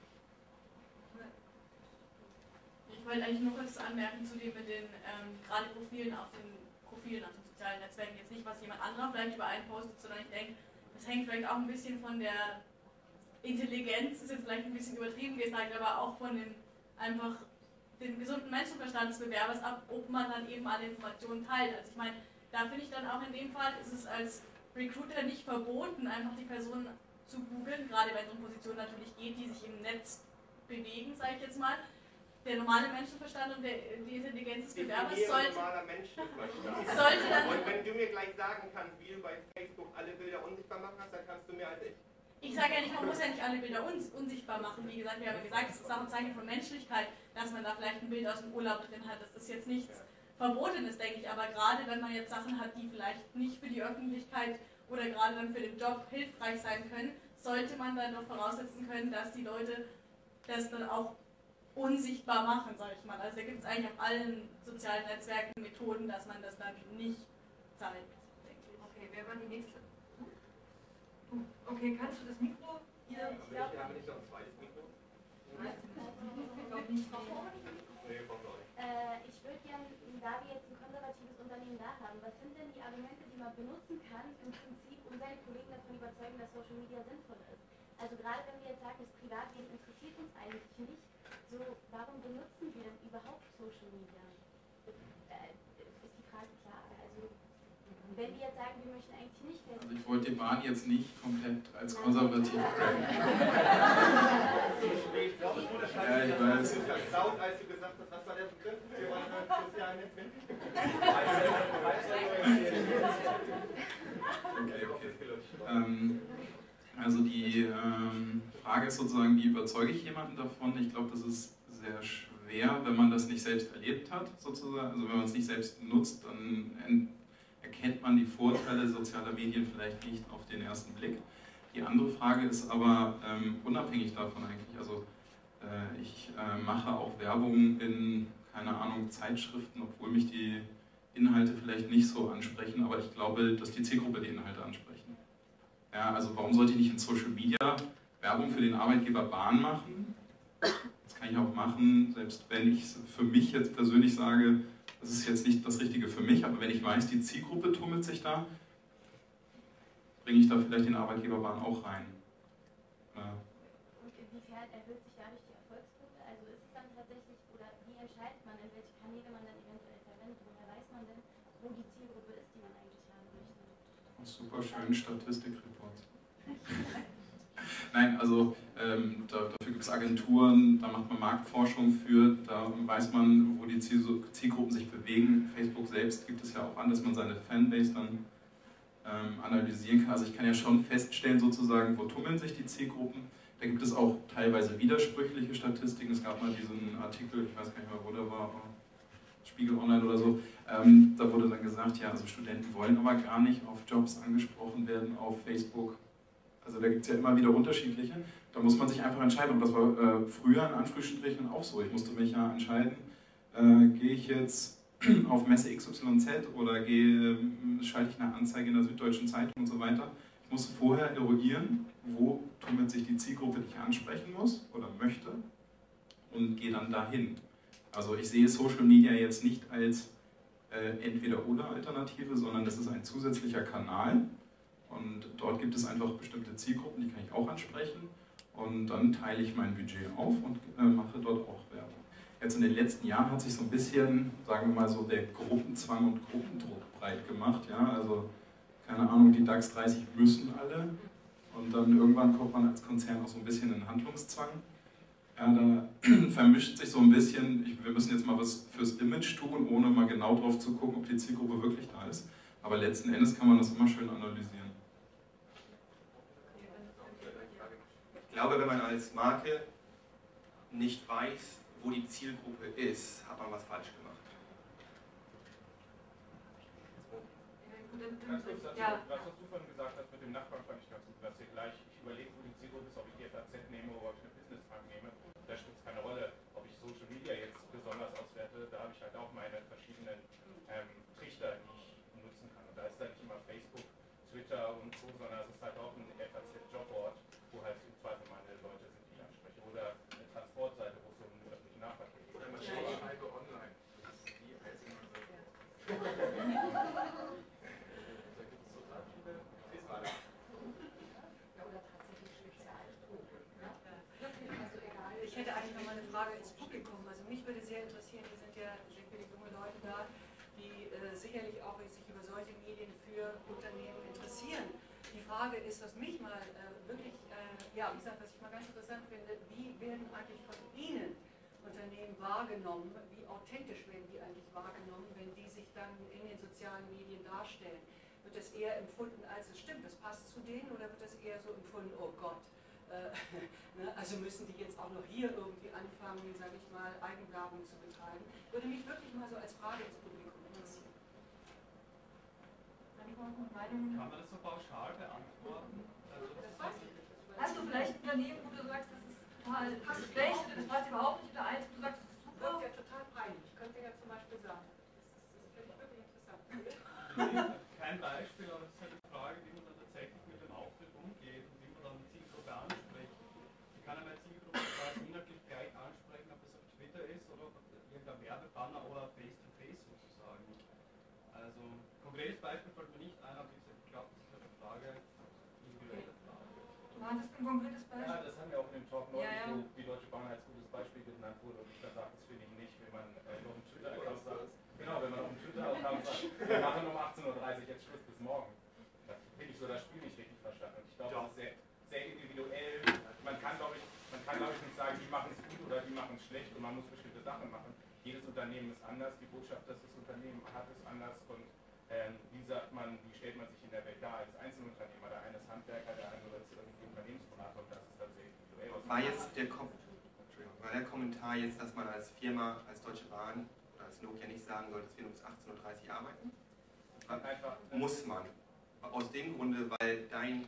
Ich wollte eigentlich nur kurz anmerken zu dem mit den gerade Profilen auf den sozialen Netzwerken. Jetzt nicht, was jemand anderer vielleicht über einen postet, sondern ich denke, das hängt vielleicht auch ein bisschen von der Intelligenz, ist jetzt vielleicht ein bisschen übertrieben gesagt, aber auch von dem gesunden Menschenverstand des Bewerbers ab, ob man dann eben alle Informationen teilt. Also ich meine, da finde ich dann auch in dem Fall, ist es als Recruiter nicht verboten, einfach die Person zu googeln, gerade wenn es um Positionen natürlich geht, die sich im Netz bewegen, sage ich jetzt mal. Der normale Menschenverstand und die Intelligenz des Bewerbers sollte dann... Und wenn du mir gleich sagen kannst, wie du bei Facebook alle Bilder unsichtbar machen hast, dann kannst du mehr als ich. Ich sage ja nicht, man muss ja nicht alle Bilder unsichtbar machen. Wie gesagt, wir haben ja gesagt, es ist auch ein Zeichen von Menschlichkeit, dass man da vielleicht ein Bild aus dem Urlaub drin hat. Das ist jetzt nichts Verbotenes, denke ich. Aber gerade wenn man jetzt Sachen hat, die vielleicht nicht für die Öffentlichkeit oder gerade dann für den Job hilfreich sein können, sollte man dann doch voraussetzen können, dass die Leute das dann auch unsichtbar machen, sage ich mal. Also da gibt es eigentlich auf allen sozialen Netzwerken Methoden, dass man das dann nicht zeigt, denke ich. Okay, wer war die nächste? Okay, kannst du das Mikro hier? Ich habe nicht noch ein zweites Mikro. Ich glaube nicht. Ich würde gerne, da wir jetzt ein konservatives Unternehmen da haben, was sind denn die Argumente, die man benutzen kann, im Prinzip, um seine Kollegen davon überzeugen, dass Social Media sinnvoll ist? Also gerade wenn wir jetzt sagen, das Privatleben interessiert uns eigentlich nicht, so warum benutzen wir denn überhaupt Social Media? ist die Frage klar. Also, wenn wir jetzt sagen, wir möchten eigentlich nicht Facebook. Also ich wollte die Bahn jetzt nicht komplett als konservativ bringen. Ja, ich weiß. Als du gesagt hast, was war der Begriff für eure sozialen Netzwerke? Okay. Also die Frage ist sozusagen, wie überzeuge ich jemanden davon? Ich glaube, das ist sehr schwer, wenn man das nicht selbst erlebt hat, sozusagen. Also wenn man es nicht selbst nutzt, dann erkennt man die Vorteile sozialer Medien vielleicht nicht auf den ersten Blick. Die andere Frage ist aber unabhängig davon eigentlich. Also ich mache auch Werbung in, keine Ahnung, Zeitschriften, obwohl mich die Inhalte vielleicht nicht so ansprechen, aber ich glaube, dass die Zielgruppe die Inhalte ansprechen. Ja, also warum sollte ich nicht in Social Media Werbung für den Arbeitgeber Bahn machen? Das kann ich auch machen, selbst wenn ich für mich jetzt persönlich sage, das ist jetzt nicht das Richtige für mich, aber wenn ich weiß, die Zielgruppe tummelt sich da, bringe ich da vielleicht den Arbeitgeber Bahn auch rein. Ja. Und inwiefern erhöht sich dadurch die Erfolgsquote? Also ist es dann tatsächlich, oder wie entscheidet man denn, welche Kanäle man dann eventuell verwendet? Woher weiß man denn, wo die Zielgruppe ist, die man eigentlich haben möchte? Super schönen Statistikreports. Nein, also dafür gibt es Agenturen, da macht man Marktforschung für, da weiß man, wo die Zielgruppen sich bewegen. Facebook selbst gibt es ja auch an, dass man seine Fanbase dann analysieren kann. Also ich kann ja schon feststellen sozusagen, wo tummeln sich die Zielgruppen. Da gibt es auch teilweise widersprüchliche Statistiken. Es gab mal diesen Artikel, ich weiß gar nicht mehr, wo der war, Spiegel Online oder so, da wurde dann gesagt, ja, also Studenten wollen aber gar nicht auf Jobs angesprochen werden auf Facebook. Also da gibt es ja immer wieder unterschiedliche. Da muss man sich einfach entscheiden. Und das war früher in Anführungsstrichen auch so. Ich musste mich ja entscheiden, gehe ich jetzt auf Messe XYZ oder schalte ich eine Anzeige in der Süddeutschen Zeitung und so weiter. Ich musste vorher eruieren, wo tummelt sich die Zielgruppe, die ich ansprechen muss oder möchte, und gehe dann dahin. Also ich sehe Social Media jetzt nicht als Entweder-oder-Alternative, sondern das ist ein zusätzlicher Kanal. Und dort gibt es einfach bestimmte Zielgruppen, die kann ich auch ansprechen. Und dann teile ich mein Budget auf und mache dort auch Werbung. Jetzt in den letzten Jahren hat sich so ein bisschen, sagen wir mal so, der Gruppenzwang und Gruppendruck breit gemacht. Ja? Also, keine Ahnung, die DAX 30 müssen alle. Und dann irgendwann kommt man als Konzern auch so ein bisschen in Handlungszwang. Ja, da vermischt sich so ein bisschen, wir müssen jetzt mal was fürs Image tun, ohne mal genau drauf zu gucken, ob die Zielgruppe wirklich da ist. Aber letzten Endes kann man das immer schön analysieren. Ich glaube, wenn man als Marke nicht weiß, wo die Zielgruppe ist, hat man was falsch gemacht. Ganz kurz dazu, Ja. was du vorhin gesagt hast mit dem Nachbarn, fand ich ganz gut, dass ich überlege, wo die Zielgruppe ist, ob ich die FAZ nehme oder ob ich eine Businessbank nehme. Da spielt es keine Rolle, ob ich Social Media jetzt besonders auswerte, da habe ich halt auch meine verschiedenen Trichter, die ich nutzen kann. Und da ist halt nicht immer Facebook, Twitter und so, sondern es ist halt auch ein FAZ-Jobboard, wo halt im Zweifel meine Leute sind, die ich anspreche. Oder eine Transportseite, wo es so einen öffentlichen Nahverkehr gibt. Oder Schreibe online. Das ist die einzige Seite. Ich hätte eigentlich noch mal eine Frage ins Publikum. Also mich würde sehr interessieren, hier sind ja sehr viele junge Leute da, die sicherlich auch sich über solche Medien für Unternehmen interessieren. Die Frage ist, was mich mal wirklich, ja, wie gesagt, was ich mal ganz interessant finde, wie werden eigentlich von Ihnen Unternehmen wahrgenommen, wie authentisch werden die eigentlich wahrgenommen, wenn die sich dann in den sozialen Medien darstellen? Wird das eher empfunden, als es stimmt, das passt zu denen, oder wird das eher so empfunden, oh Gott, ne, also müssen die jetzt auch noch hier irgendwie anfangen, sage ich mal, Eigenwerbung zu betreiben? Würde mich wirklich mal so als Frage ins Publikum interessieren. Kann man das so pauschal beantworten? Also, Hast du vielleicht ein Unternehmen, wo du sagst, das ist total schlecht, das passt überhaupt nicht, oder eins, wo du sagst, das ist Das super? wird ja total peinlich. Ich könnte ja zum Beispiel sagen, das finde ich wirklich interessant. kein Beispiel, aber es ist halt die Frage, wie man dann tatsächlich mit dem Auftritt umgeht und wie man dann die Zielgruppe anspricht. Ich kann ja meine Zielgruppe quasi inhaltlich gleich ansprechen, ob das auf Twitter ist oder auf irgendein Werbebanner oder face-to-face sozusagen. Also, konkretes Beispiel fällt mir nicht ein, aber wie gesagt, ich glaube, das ist eine Frage, individuelle Frage. Du hattest ein konkretes Ja, Beispiel? das haben wir auch in dem Talk neulich, Ja, ja. wo die Deutsche Bahn als gutes Beispiel genannt wurde und ich dann sage, das finde ich nicht, wenn man noch einen Twitter-Account sagt. Genau, wir machen um 18:30 Uhr jetzt Schluss bis morgen. Da finde ich so das Spiel nicht richtig verstanden. Und ich glaube, das ist sehr, sehr individuell. Man kann, glaube ich, nicht sagen, die machen es gut oder die machen es schlecht und man muss bestimmte Sachen machen. Jedes Unternehmen ist anders, die Botschaft, dass das Unternehmen hat, ist anders und wie stellt man sich in der Welt dar als Einzelunternehmer? Der eine ist Handwerker, der andere ist irgendwie Unternehmensberater und das ist dann sehr individuell. War der Kommentar jetzt, dass man als Firma, als Deutsche Bahn oder als Nokia nicht sagen soll, dass wir bis 18:30 Uhr arbeiten? Muss man. Aus dem Grunde, weil dein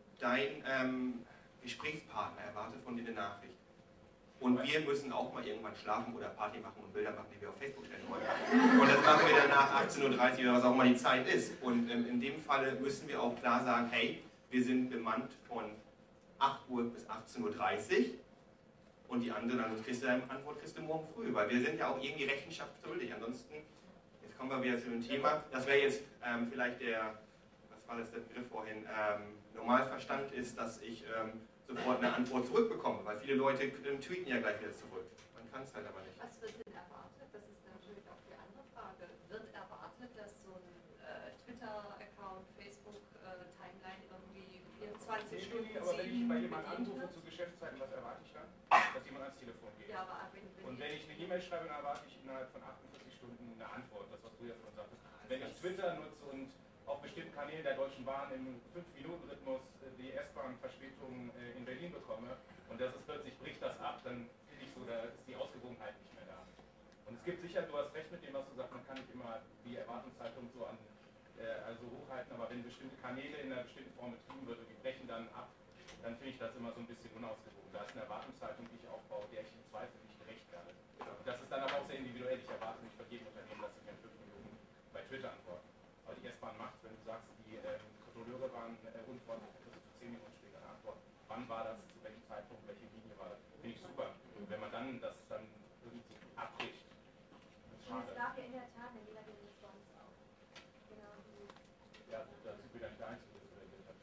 Gesprächspartner erwartet von dir eine Nachricht. Und wir müssen auch mal irgendwann schlafen oder Party machen und Bilder machen, die wir auf Facebook stellen wollen. Und das machen wir dann nach 18:30 Uhr oder was auch immer die Zeit ist. Und in dem Falle müssen wir auch klar sagen, hey, wir sind bemannt von 8 Uhr bis 18:30 Uhr. Und die andere Antwort kriegst du morgen früh, weil wir sind ja auch irgendwie rechenschaftsschuldig. Ansonsten, jetzt kommen wir wieder zu dem Thema, das wäre jetzt vielleicht der Begriff vorhin, Normalverstand ist, dass ich sofort eine Antwort zurückbekomme, weil viele Leute tweeten ja gleich wieder zurück. Man kann es halt aber nicht. Was wird denn erwartet? Das ist natürlich auch die andere Frage. Wird erwartet, dass so ein Twitter-Account, Facebook-Timeline irgendwie 24 Stunden aber wenn ich bei jemandem anrufe zu Geschäftszeiten, was erwarte ich dann? Dass jemand ans Telefon geht. Ja, aber und wenn ich eine E-Mail schreibe, dann erwarte ich innerhalb von 48 Stunden eine Antwort, das was du jetzt schon sagtest. Wenn ich Twitter nutze und auf bestimmten Kanälen der Deutschen Bahn im 5-Minuten-Rhythmus die S-Bahn-Verspätung in Berlin bekomme und das ist plötzlich bricht das ab, dann finde ich so, da ist die Ausgewogenheit nicht mehr da. Und es gibt sicher, du hast recht mit dem, was du sagst, man kann nicht immer die Erwartungshaltung so also hochhalten, aber wenn bestimmte Kanäle in einer bestimmten Form betrieben wird und die brechen dann ab, dann finde ich das immer so ein bisschen unausgewogen. Da ist eine Erwartungshaltung, die ich aufbaue, der ich im Zweifel nicht gerecht werde. Und das ist dann aber auch sehr individuell. Ich erwarte nicht von jedem Unternehmen, dass sie mir in 5 Minuten bei Twitter antworten. Aber die S-Bahn macht, wenn du sagst, die Kontrolleure waren unfreundlich, kriegst du für 10 Minuten später eine Antwort. Wann war das, zu welchem Zeitpunkt, welche Linie war das? Finde ich super. Und wenn man dann das dann irgendwie abbricht, das ist schade. Und es gab ja in der Tat eine negative Response auch. Genau. Ja, da sind wir dann nicht der Einzige, der das reagiert hat.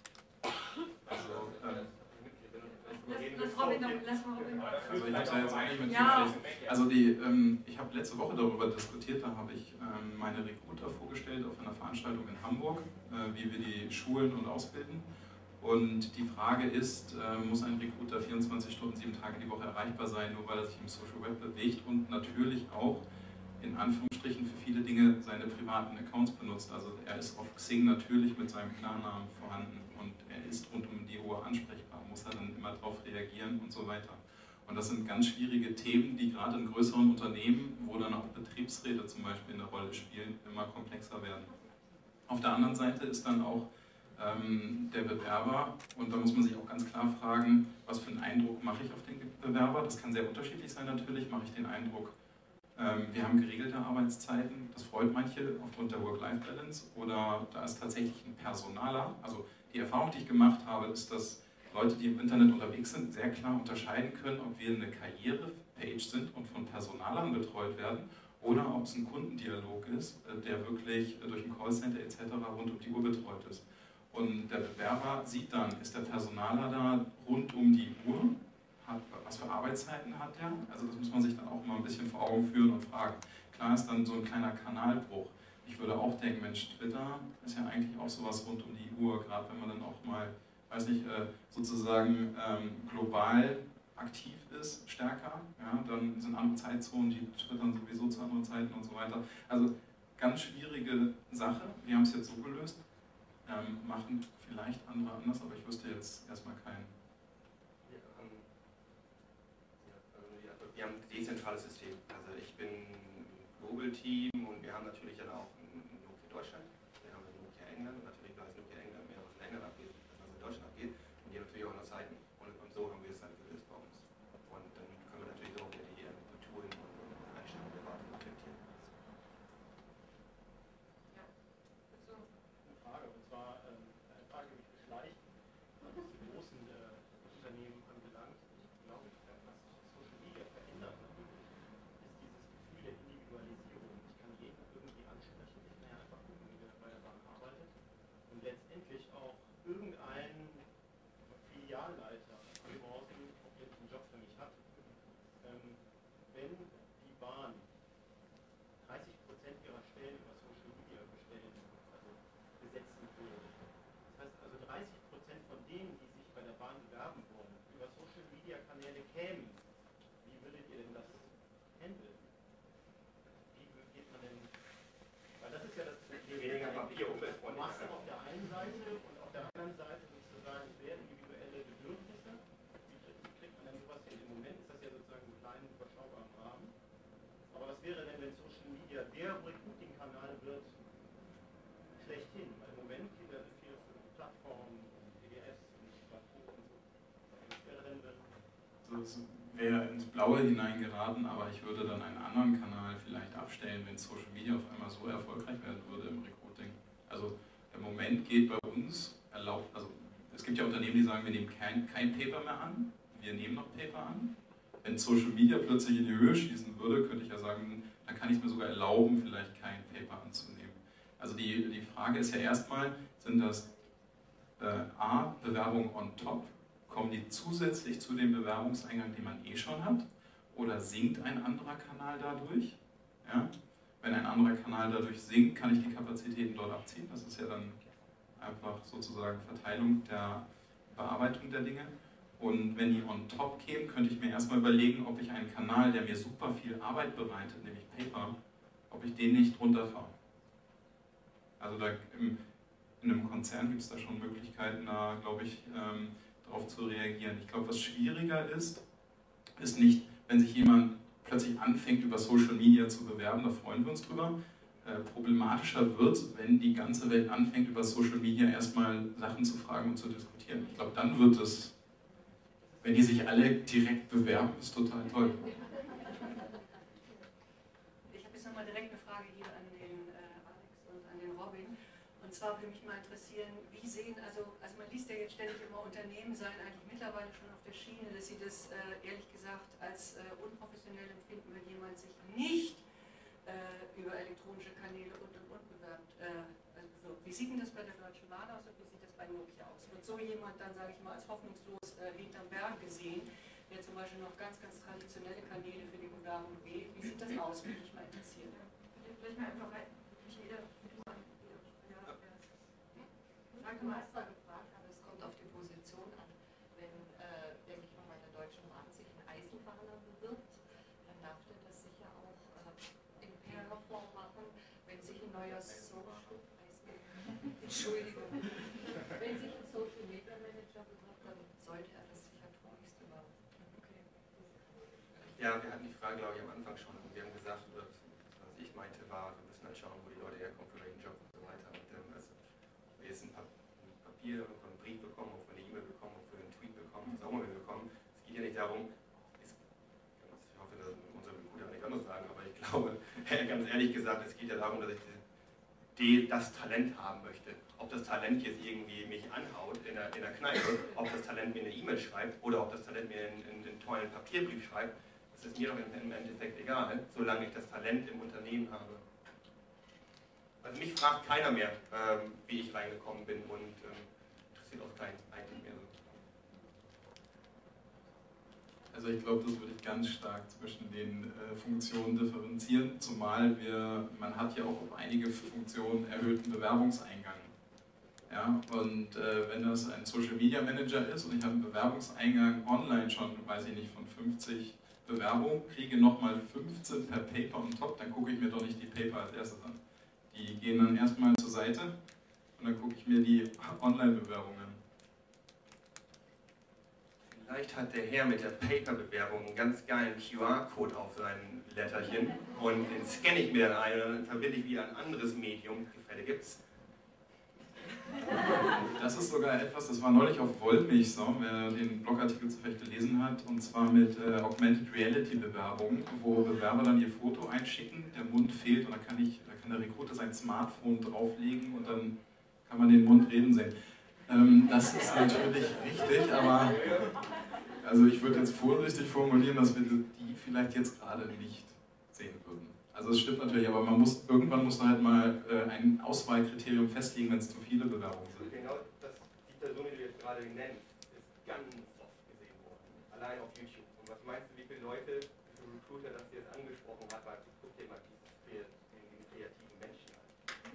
Ich habe letzte Woche darüber diskutiert, da habe ich meine Recruiter vorgestellt auf einer Veranstaltung in Hamburg, wie wir die schulen und ausbilden. Und die Frage ist, muss ein Recruiter 24 Stunden, 7 Tage die Woche erreichbar sein, nur weil er sich im Social Web bewegt und natürlich auch in Anführungsstrichen für viele Dinge seine privaten Accounts benutzt. Also er ist auf Xing natürlich mit seinem Klarnamen vorhanden und er ist rund um die Uhr ansprechbar, muss er dann immer darauf reagieren und so weiter. Und das sind ganz schwierige Themen, die gerade in größeren Unternehmen, wo dann auch Betriebsräte zum Beispiel eine Rolle spielen, immer komplexer werden. Auf der anderen Seite ist dann auch der Bewerber, und da muss man sich auch ganz klar fragen, was für einen Eindruck mache ich auf den Bewerber. Das kann sehr unterschiedlich sein natürlich, mache ich den Eindruck, wir haben geregelte Arbeitszeiten, das freut manche aufgrund der Work-Life-Balance, oder da ist tatsächlich ein Personaler. Also die Erfahrung, die ich gemacht habe, ist, dass Leute, die im Internet unterwegs sind, sehr klar unterscheiden können, ob wir eine Karriere-Page sind und von Personalern betreut werden oder ob es ein Kundendialog ist, der wirklich durch ein Callcenter etc. rund um die Uhr betreut ist. Und der Bewerber sieht dann, ist der Personaler da rund um die Uhr? Was für Arbeitszeiten hat der? Also das muss man sich dann auch mal ein bisschen vor Augen führen und fragen. Klar ist dann so ein kleiner Kanalbruch. Ich würde auch denken, Mensch, Twitter ist ja eigentlich auch sowas rund um die Uhr, gerade wenn man dann auch mal, weiß nicht, sozusagen global aktiv ist, stärker. Ja, dann sind andere Zeitzonen, die twittern sowieso zu anderen Zeiten und so weiter. Also ganz schwierige Sache. Wir haben es jetzt so gelöst. Machen vielleicht andere anders, aber ich wüsste jetzt erstmal keinen. Wir haben ein dezentrales System. Also ich bin im Global-Team und wir haben natürlich dann auch Nokia Deutschland, wir haben Nokia England und natürlich weiß Nokia England mehr, was in England abgeht, als was in Deutschland abgeht. Und die haben natürlich auch andere Seiten. Und so haben wir es dann gelöst bei uns. Und dann können wir natürlich auch wieder die Kulturen und Einstellungen der Warte reflektieren. Ja. So. Eine Frage, und zwar eine Frage, die mich beschleicht, was die großen Unternehmen anbelangt. Ich glaube, was Social Media verändert natürlich, ist dieses Gefühl der Individualisierung. Ich kann jeden irgendwie ansprechen. Ich kann ja einfach gucken, wie der Papier umweltfreundlich. Du machst auf der einen Seite und auf der anderen Seite sozusagen sehr individuelle Bedürfnisse. Wie kriegt man denn sowas hin? Im Moment ist das ja sozusagen im kleinen, überschaubaren Rahmen. Aber was wäre denn, wenn Social Media der Recruiting-Kanal wird, schlechthin? Weil im Moment gibt es viele Plattformen, DGS und Plattformen und so. Was wäre denn, wenn... Das wäre ins Blaue hineingeraten, aber ich würde dann einen anderen Kanal vielleicht abstellen, wenn Social Media auf einmal so erfolgreich werden würde im Recruiting. Also im Moment geht bei uns erlaubt, also es gibt ja Unternehmen, die sagen, wir nehmen kein Paper mehr an, wir nehmen noch Paper an. Wenn Social Media plötzlich in die Höhe schießen würde, könnte ich ja sagen, dann kann ich es mir sogar erlauben, vielleicht kein Paper anzunehmen. Also die Frage ist ja erstmal, sind das A, Bewerbungen on top? Kommen die zusätzlich zu dem Bewerbungseingang, den man eh schon hat? Oder sinkt ein anderer Kanal dadurch? Ja? Wenn ein anderer Kanal dadurch sinkt, kann ich die Kapazitäten dort abziehen. Das ist ja dann einfach sozusagen Verteilung der Bearbeitung der Dinge. Und wenn die on top kämen, könnte ich mir erstmal überlegen, ob ich einen Kanal, der mir super viel Arbeit bereitet, nämlich Paper, ob ich den nicht runterfahre. Also da in einem Konzern gibt es da schon Möglichkeiten, da glaube ich, darauf zu reagieren. Ich glaube, was schwieriger ist nicht, wenn sich jemand plötzlich anfängt, über Social Media zu bewerben, da freuen wir uns drüber. Problematischer wird, wenn die ganze Welt anfängt, über Social Media erstmal Sachen zu fragen und zu diskutieren. Ich glaube, dann wird es, wenn die sich alle direkt bewerben, ist total toll. Ich habe jetzt nochmal direkt eine Frage hier an den Alex und an den Robin. Und zwar würde mich mal interessieren, wie sehen, also man liest ja jetzt ständig immer, Unternehmen seien eigentlich mittlerweile schon auf der Schiene, dass sie das ehrlich gesagt als unprofessionell empfinden, wenn jemand sich nicht über elektronische Kanäle und bewirbt. Also, wie sieht denn das bei der Deutschen Bahn aus und wie sieht das bei Nokia aus? Wird so jemand dann, sage ich mal, als hoffnungslos hinterm Berg gesehen, der zum Beispiel noch ganz, ganz traditionelle Kanäle für die Bewerbung wählt? Wie sieht das aus, würde mich mal interessieren. Vielleicht mal einfach rein. Du hast zwar gefragt, aber es kommt auf die Position an. Wenn, denke ich mal, bei der Deutschen Bahn sich ein Eisenbahner bewirbt, dann darf der das sicher auch in Paperform machen. Wenn sich ein neuer Entschuldigung. Wenn sich ein Social Media Manager bewirbt, dann sollte er das sicher tunlichst überhaupt. Okay. Ja, wir hatten die Frage, glaube ich, am Anfang schon. Und wir haben gesagt, oder was ich meinte, war, wir müssen halt schauen, wo die Leute herkommen, für welchen Job und so weiter. Und also, wir jetzt ein Papier, von einem Brief bekommen, auch von einer E-Mail bekommen, auch von einem Tweet bekommen, was auch immer wir bekommen. Es geht ja nicht darum, ich hoffe, dass unsere Recruiter nicht anders sagen, aber ich glaube, ganz ehrlich gesagt, es geht ja darum, dass ich das Talent haben möchte. Ob das Talent jetzt irgendwie mich anhaut in der Kneipe, ob das Talent mir eine E-Mail schreibt oder ob das Talent mir einen tollen Papierbrief schreibt, das ist mir doch im Endeffekt egal, solange ich das Talent im Unternehmen habe. Also mich fragt keiner mehr, wie ich reingekommen bin und interessiert auch keinen eigentlich mehr. Also ich glaube, das würde ich ganz stark zwischen den Funktionen differenzieren, zumal man hat ja auch auf einige Funktionen erhöhten Bewerbungseingang. Ja, und wenn das ein Social Media Manager ist und ich habe einen Bewerbungseingang online schon, weiß ich nicht, von 50 Bewerbungen, kriege nochmal 15 per Paper on top, dann gucke ich mir doch nicht die Paper als erstes an. Die gehen dann erstmal zur Seite und dann gucke ich mir die Online-Bewerbungen an. Vielleicht hat der Herr mit der Paper-Bewerbung einen ganz geilen QR-Code auf sein Letterchen und den scanne ich mir dann ein und dann verbinde ich wieder ein anderes Medium. Gefälle gibt's. Das ist sogar etwas, das war neulich auf Wollmilchsau, wer den Blogartikel zufällig gelesen hat, und zwar mit Augmented Reality Bewerbungen, wo Bewerber dann ihr Foto einschicken, der Mund fehlt und da kann der Recruiter sein Smartphone drauflegen und dann kann man den Mund reden sehen. Das ist natürlich richtig, aber also ich würde jetzt vorsichtig formulieren, dass wir die vielleicht jetzt gerade nicht sehen würden. Also es stimmt natürlich, aber irgendwann muss man halt mal ein Auswahlkriterium festlegen, wenn es zu viele Bewerbungen sind. Genau, die Person, die du jetzt gerade nennst, ist ganz oft gesehen worden. Allein auf YouTube. Und was meinst du, wie viele Leute, wie viele Recruiter das jetzt angesprochen hat, weil guck dir mal den kreativen Menschen an.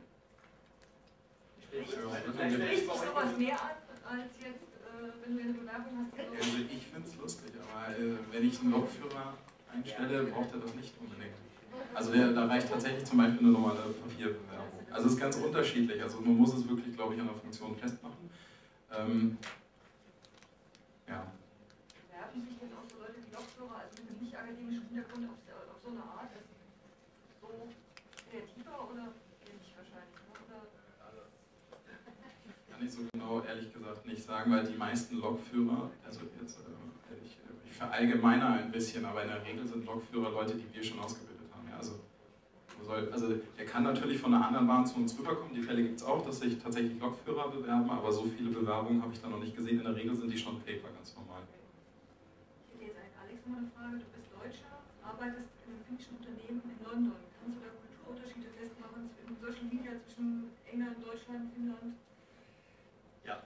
Spricht dich sowas mehr an, als jetzt, wenn du eine Bewerbung hast? Also ich finde es lustig, aber wenn ich einen Lokführer einstelle, braucht er das nicht unbedingt. Also da reicht tatsächlich zum Beispiel eine normale Papierbewerbung. Also Also es ist ganz unterschiedlich. Also man muss es wirklich, glaube ich, an der Funktion festmachen. Ja. Bewerben sich denn auch so Leute wie Lokführer, also mit einem nicht-akademischen Hintergrund auf so eine Art? Also so kreativer oder nicht wahrscheinlich? Oder? Kann ich so genau, ehrlich gesagt, nicht sagen, weil die meisten Lokführer, also jetzt, ich verallgemeiner ein bisschen, aber in der Regel sind Lokführer Leute, die wir schon ausgebildet haben. Ja, also er kann natürlich von einer anderen Bahn zu uns rüberkommen, die Fälle gibt es auch, dass sich tatsächlich Lokführer bewerben, aber so viele Bewerbungen habe ich da noch nicht gesehen. In der Regel sind die schon Paper, ganz normal. Ich hätte jetzt an Alex noch eine Frage. Du bist Deutscher, arbeitest in einem finnischen Unternehmen in London. Kannst du da Kulturunterschiede festmachen zwischen Social Media, zwischen England, Deutschland, Finnland? Ja.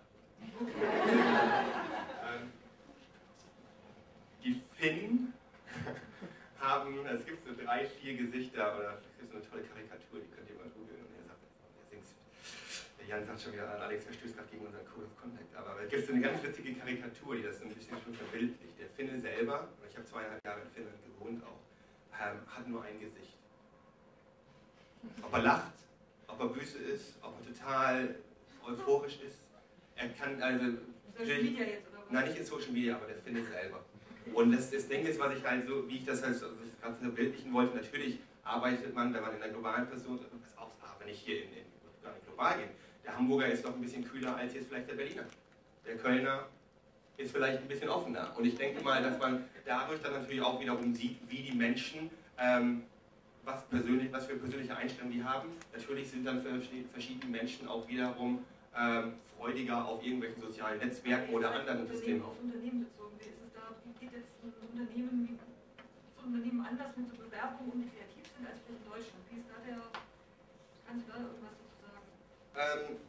Die Finnen haben, es gibt so 3, 4 Gesichter, oder es gibt so eine tolle Karikatur, die könnt ihr mal googeln, und er singt, der Jan sagt schon wieder an, Alex verstößt gerade gegen unseren Code of Conduct, aber es gibt so eine ganz witzige Karikatur, die das ein bisschen schon verbildlicht. Der Finne selber, und ich habe 2,5 Jahre in Finnland gewohnt auch, hat nur ein Gesicht. Ob er lacht, ob er böse ist, ob er total euphorisch ist, er kann also... Social Media jetzt, oder was? Nein, nicht in Social Media, aber der Finne selber. Und das Ding ist, was ich halt so, wie ich das halt gerade verbildlichen wollte, natürlich arbeitet man, wenn man in einer globalen Person, wenn ich hier gar nicht global gehe, der Hamburger ist doch ein bisschen kühler als jetzt vielleicht der Berliner. Der Kölner ist vielleicht ein bisschen offener. Und ich denke mal, dass man dadurch dann natürlich auch wiederum sieht, wie die Menschen, was für persönliche Einstellungen die haben. Natürlich sind dann verschiedene Menschen auch wiederum freudiger auf irgendwelchen sozialen Netzwerken oder anderen Systemen. Auf Unternehmen bezogen. Wie ist es da? Wie geht jetzt ein Unternehmen anders mit so Bewerbungen um, die kreativ sind, als vielleicht in Deutschland? Wie ist da kannst du da irgendwas dazu sagen?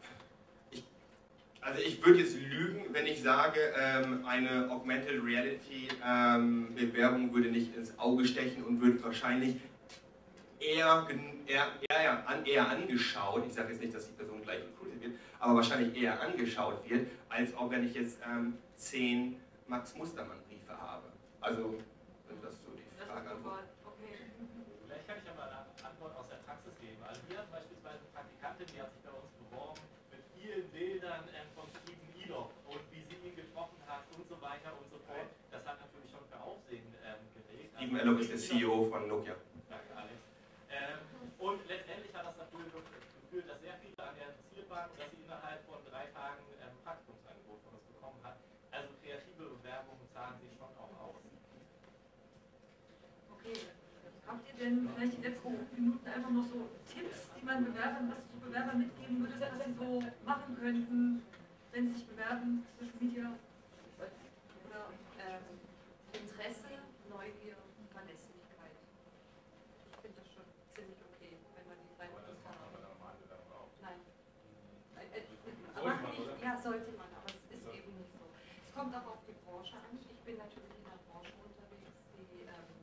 Also ich würde jetzt lügen, wenn ich sage, eine Augmented Reality Bewerbung würde nicht ins Auge stechen und würde wahrscheinlich eher angeschaut, ich sage jetzt nicht, dass die Person gleich recruited wird, aber wahrscheinlich eher angeschaut wird, als auch wenn ich jetzt 10 Max Mustermann Briefe habe. Also, wenn das so die Frage antwortet. Vielleicht kann ich aber eine Antwort aus der Praxis geben. Also wir hatten beispielsweise eine Praktikantin, die hat sich bei uns beworben mit vielen Bildern von Stephen Elop und wie sie ihn getroffen hat und so weiter und so fort. Das hat natürlich schon für Aufsehen geregt. Stephen Elop ist der CEO von Nokia. Danke, Alex. Und letztendlich hat das dafür geführt, dass sehr viele an der interessiert waren und dass sie innerhalb von 3 Tagen Praktikumsangebot von uns bekommen hat. Also kreative Bewerbungen zahlen sich schon auch aus. Okay. Habt ihr denn vielleicht die letzten 5 Minuten einfach noch so Tipps, die man Bewerbern, was du Bewerbern mitgeben würdest, was sie so machen könnten, wenn sie sich bewerben, Social Media? Oder Interesse, Neugier und Verlässlichkeit. Ich finde das schon ziemlich okay, wenn man die 3 Punkte hat. Nein. Ja, sollte man, aber es ist eben nicht so. Es kommt auch auf die Branche an. Ich bin natürlich in einer Branche unterwegs, die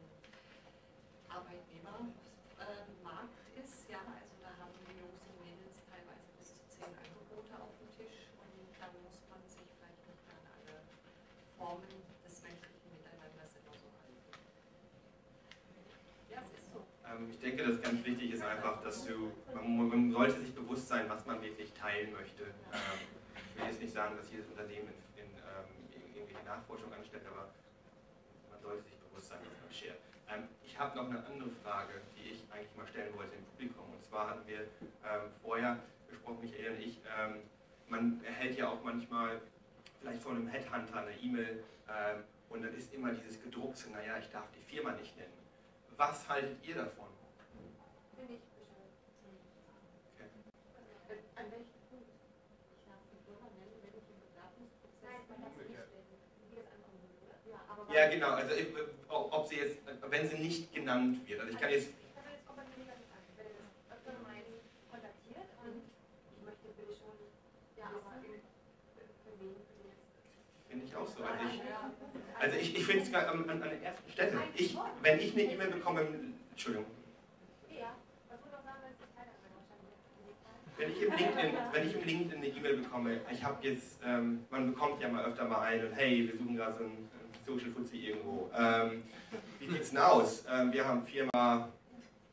Arbeitnehmermarkt ist. Ja, also da haben die Jungs und Mädels teilweise bis zu 10 Angebote auf dem Tisch und dann muss man sich vielleicht nicht an alle Formen des menschlichen Miteinanders immer so halten. Ja, es ist so. Ich denke, dass ganz wichtig ist einfach, dass man sollte sich bewusst sein, was man wirklich teilen möchte. Ich will jetzt nicht sagen, dass jedes Unternehmen irgendwelche Nachforschung anstellt, aber man sollte sich bewusst sein, was man shared. Ich habe noch eine andere Frage, die ich eigentlich mal stellen wollte im Publikum. Und zwar hatten wir vorher gesprochen, Michael und ich, man erhält ja auch manchmal vielleicht von einem Headhunter eine E-Mail und dann ist immer dieses Gedruckte, naja, ich darf die Firma nicht nennen. Was haltet ihr davon? Bin ich bestimmt. Okay. An welchem Punkt? Ich darf die Firma nennen, wenn ich im Bewerbungsprozess. Nein, man darf sie nicht nennen. Wie das ankommen würde. Ja, Genau. Also ob sie jetzt, wenn sie nicht genannt wird. Also ich kann jetzt. Also jetzt kommt man mir negativ an. Wenn das öfter mal kontaktiert und ich möchte bitte schon. Ja, aber für wen jetzt? Finde ich auch so. Also ich finde es an der ersten Stelle. Wenn ich eine E-Mail bekomme, Entschuldigung. Ja, was soll doch sagen, dass ich keine Ahnung wahrscheinlich. Wenn ich im LinkedIn eine E-Mail bekomme, ich habe jetzt, man bekommt ja mal öfter mal ein und hey, wir suchen gerade so ein Social Fuzzi irgendwo. Wie sieht's denn aus? Wir haben Firma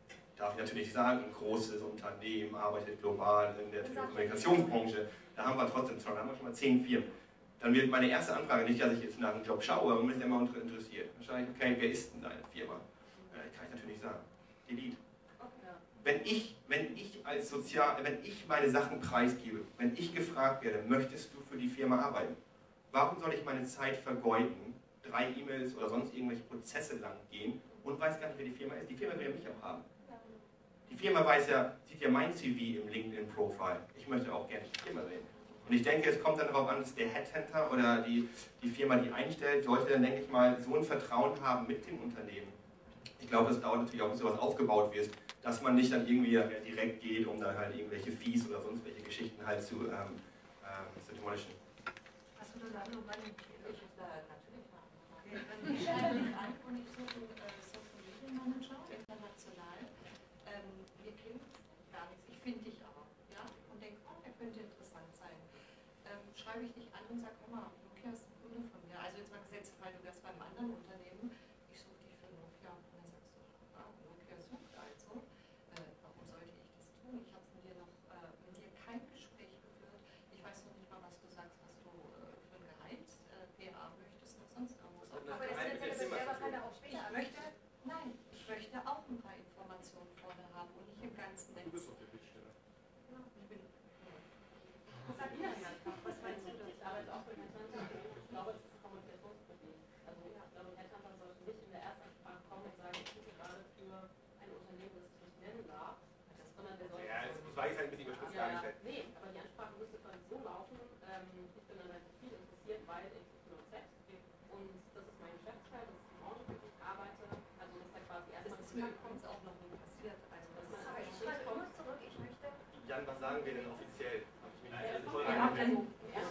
darf ich natürlich sagen, ein großes Unternehmen arbeitet global in der Telekommunikationsbranche. Da haben wir trotzdem schon mal 10 Firmen. Dann wird meine erste Anfrage nicht, dass ich jetzt nach einem Job schaue, aber mich immer interessiert. Dann schaue ich, okay, wer ist denn deine Firma? Kann ich natürlich sagen. Delete. Wenn ich meine Sachen preisgebe, wenn ich gefragt werde, möchtest du für die Firma arbeiten? Warum soll ich meine Zeit vergeuden, 3 E-Mails oder sonst irgendwelche Prozesse lang gehen und weiß gar nicht, wer die Firma ist? Die Firma will ja mich auch haben. Die Firma sieht ja mein CV im LinkedIn-Profile. Ich möchte auch gerne die Firma sehen. Und ich denke, es kommt dann darauf an, dass der Headhunter oder die Firma, die einstellt, sollte dann, denke ich mal, so ein Vertrauen haben mit dem Unternehmen. Ich glaube, das dauert natürlich auch, bis sowas aufgebaut wird, dass man nicht dann irgendwie direkt geht, um dann halt irgendwelche Fees oder sonst welche Geschichten halt zu demolischen. Hast du da eine Meinung? Ich habe da natürlich noch. Ich schreibe mich an und ich suche Social Media Manager international. Wir kennen gar nichts. Ich finde dich aber, ja, und denke, oh, der könnte interessant sein. Schreibe ich dich an und sage, hör mal, Nokia ist ein Kunde von mir. Also jetzt mal gesetzt, weil du wärst beim anderen Unternehmen. Ich suche dich für Nokia. Und dann sagst du, Nokia sucht also. Warum sollte ich das tun? Ich habe mit dir kein Gespräch geführt. Ich weiß noch nicht mal, was du sagst, was du für ein Gehalt, PA möchtest oder sonst irgendwas. Aber das ist ja selber keine auch später. Ich möchte auch ein paar Informationen vorne haben und nicht im ganzen Netz. Du bist doch der Bittsteller. Was meinst du? Ich arbeite auch für Headhunter. Ich glaube, das ist ein Kommunikationsproblem. Also ich glaube, Headhunter sollten nicht in der Erstansprache kommen und sagen, ich suche gerade für ein Unternehmen, das ich nicht nennen darf, sondern der sollte... Ja, das war jetzt halt ein bisschen überspitzt dargestellt. Nee, aber die Ansprache müsste quasi so laufen, ich bin an deinem Profil interessiert, weil XYZ und das ist mein Geschäftsfeld, das ist die Branche, für die ich arbeite. Also das ist dann quasi erstmal... Das ist mir übrigens auch noch nie passiert. Also Aber ich schreibe immer zurück, ich möchte... Jan, was sagen wir denn offiziell? Im ersten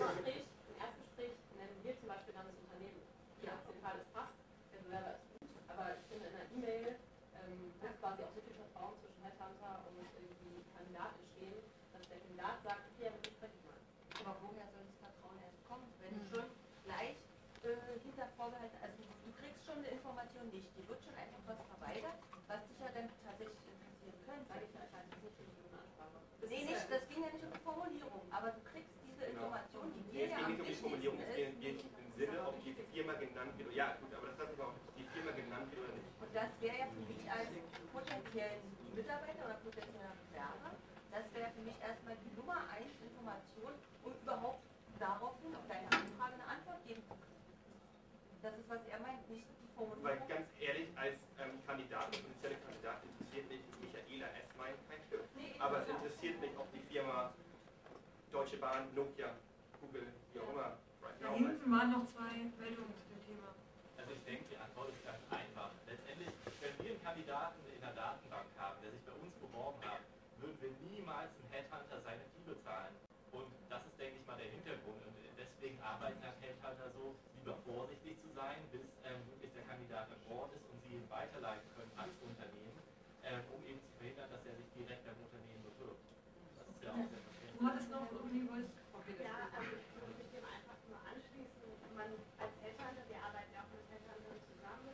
Gespräch nennen wir zum Beispiel dann das Unternehmen. Ja, auf jeden Fall, das passt, der Bewerber ist gut, aber ich finde in einer E-Mail muss quasi auch so viel Vertrauen zwischen Headhunter und irgendwie Kandidat entstehen, dass der Kandidat sagt, okay, mit dem spreche ich mal. aber woher soll das Vertrauen erst kommen, wenn schon gleich hinter vorgehalten, also du kriegst schon eine Information nicht, die wird schon einfach was verweigert, was dich ja dann tatsächlich interessieren könnte. Sage ich ja, ich halte das nicht für eine Ansprache. Das ging ja nicht um die Formulierung, aber du kriegst diese Information, die dir ja Es am geht nicht um die Formulierung, es wichtigsten geht im Sinne, ob die Firma genannt wird. Ja, gut, aber das hat aber auch die Firma genannt wird oder nicht. Und das wäre ja für mich als potenziellen Mitarbeiter oder potenzieller Bewerber, das wäre für mich erstmal die Nummer 1 Information, um überhaupt daraufhin auf deine Anfrage eine Antwort geben zu können. Das ist, was er meint, nicht die Formulierung. Weil ganz ehrlich, als Kandidat, potenzielle Kandidat, interessiert mich Michaela S. kein Stück. Nee, Aber es interessiert mich, ob die Firma Deutsche Bahn, Nokia, Google, wie auch immer, Da hinten waren noch 2 Meldungen zu dem Thema. Also ich denke, die Antwort ist ganz einfach. Letztendlich, wenn wir einen Kandidaten in der Datenbank haben, der sich bei uns beworben hat, würden wir niemals einen Headhunter seine Fee bezahlen. Und das ist, denke ich mal, der Hintergrund. Und deswegen arbeiten halt Headhunter so, lieber vorsichtig zu sein, bis wirklich der Kandidat an Bord ist und sie ihn weiterleiten können ans Unternehmen, um eben zu verhindern, dass er sich direkt beim Unternehmen bewirbt. Das ist ja auch sehr verständlich. Du hattest noch irgendwie was? Ja, also ich würde mich dem einfach nur anschließen. Man als Headhunter, wir arbeiten ja auch mit Headhuntern zusammen,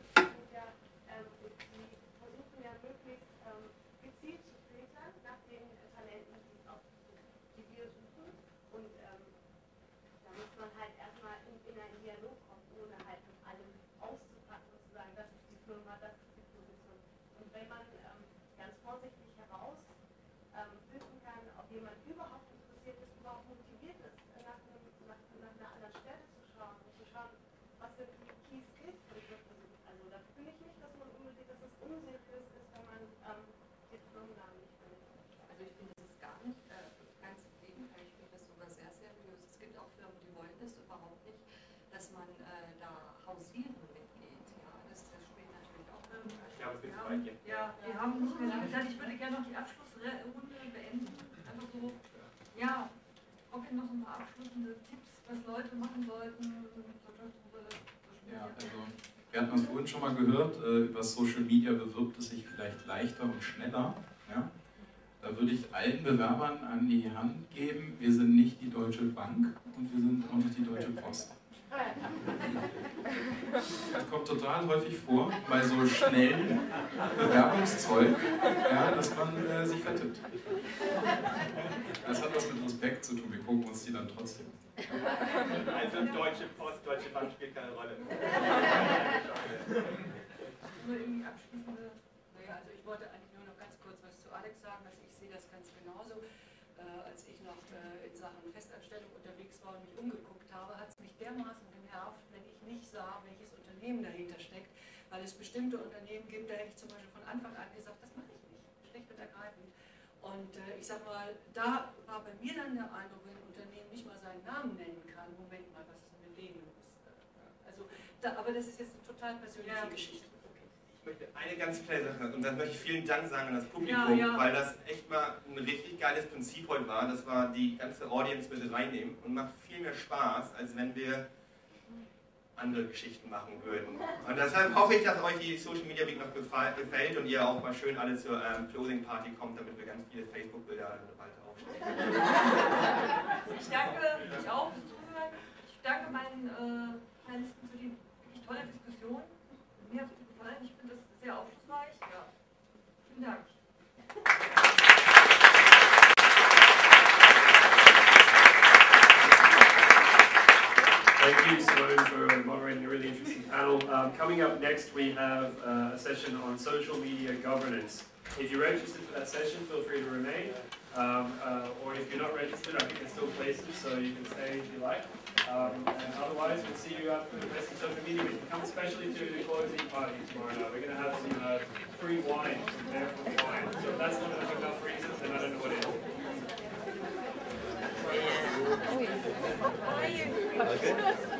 die versuchen ja möglichst gezielt zu filtern nach den Talenten, die wir suchen. Und da muss man halt erstmal in einen Dialog kommen, ohne halt mit allem auszupacken und zu sagen, das ist die Firma, das ist die Position. Und wenn man ganz vorsichtig herausfinden kann, ob jemand überhaupt interessiert ist, überhaupt motiviert ist, nach einer anderen Stelle zu schauen und zu schauen, was sind die Key Skills für die Person. Also da finde ich nicht, dass es unseriös ist, wenn man den Firmennamen nicht findet. Also ich finde das gar nicht, ganz im Gegenteil, ich finde das sogar sehr seriös. Es gibt auch Firmen, die wollen das überhaupt nicht, dass man da hausieren mitgeht. Ja, das spielt natürlich auch eine Rolle. Ja, aber es wird zu weit gehen. Ja, wir haben nicht mehr lange Zeit. Ich würde gerne noch die Abschlussrunde beenden. Einfach so, ja, ob ihr noch so ein paar abschließende Tipps, was Leute machen sollten. Ja, also wir hatten das vorhin schon mal gehört, über Social Media bewirbt es sich vielleicht leichter und schneller. Ja? Da würde ich allen Bewerbern an die Hand geben, wir sind nicht die Deutsche Bank und wir sind auch nicht die Deutsche Post. Das kommt total häufig vor, bei so schnellen Bewerbungszeug, ja, dass man sich vertippt. Das hat was mit Respekt zu tun, wir gucken uns die dann trotzdem. Also Deutsche Post, Deutsche Bank spielt keine Rolle. Nur irgendwie abschließende. Naja, also ich wollte eigentlich nur noch ganz kurz was zu Alex sagen. Also ich sehe das ganz genauso. Als ich noch in Sachen Festanstellung unterwegs war und mich umgeguckt habe, hat es mich dermaßen genervt, wenn ich nicht sah, welches Unternehmen dahinter steckt, weil es bestimmte Unternehmen gibt, da hätte ich zum Beispiel von Anfang an gesagt, das mache ich nicht, schlicht und ergreifend. Und ich sag mal, da war bei mir dann der Eindruck, wenn ein Unternehmen nicht mal seinen Namen nennen kann, Moment mal, was ist denn mit denen los? Also, aber das ist jetzt eine total persönliche Geschichte. Ich möchte eine ganz kleine Sache, und dann möchte ich vielen Dank sagen an das Publikum, weil das echt mal ein richtig geiles Prinzip heute war, dass wir die ganze Audience mit reinnehmen und macht viel mehr Spaß, als wenn wir andere Geschichten machen würden. Und deshalb hoffe ich, dass euch die Social Media Week noch gefällt und ihr auch mal schön alle zur Closing Party kommt, damit wir ganz viele Facebook-Bilder bald aufstellen. Ich danke euch auch fürs Zuhören. Ich danke meinen Panelisten für die wirklich tolle Diskussion. Mir hat es gut gefallen. Ich finde das sehr aufschlussreich. Ja. Vielen Dank. Thank you, Simone, for moderating a really interesting panel. Coming up next, we have a session on social media governance. If you're registered for that session, feel free to remain. Or if you're not registered, I think there's still places, so you can stay if you like. And otherwise, we'll see you after the rest of social media week. Come especially to the closing party tomorrow night. We're going to have some free wine from Barefoot Wine. So if that's not enough reasons, then I don't know what is. How are you?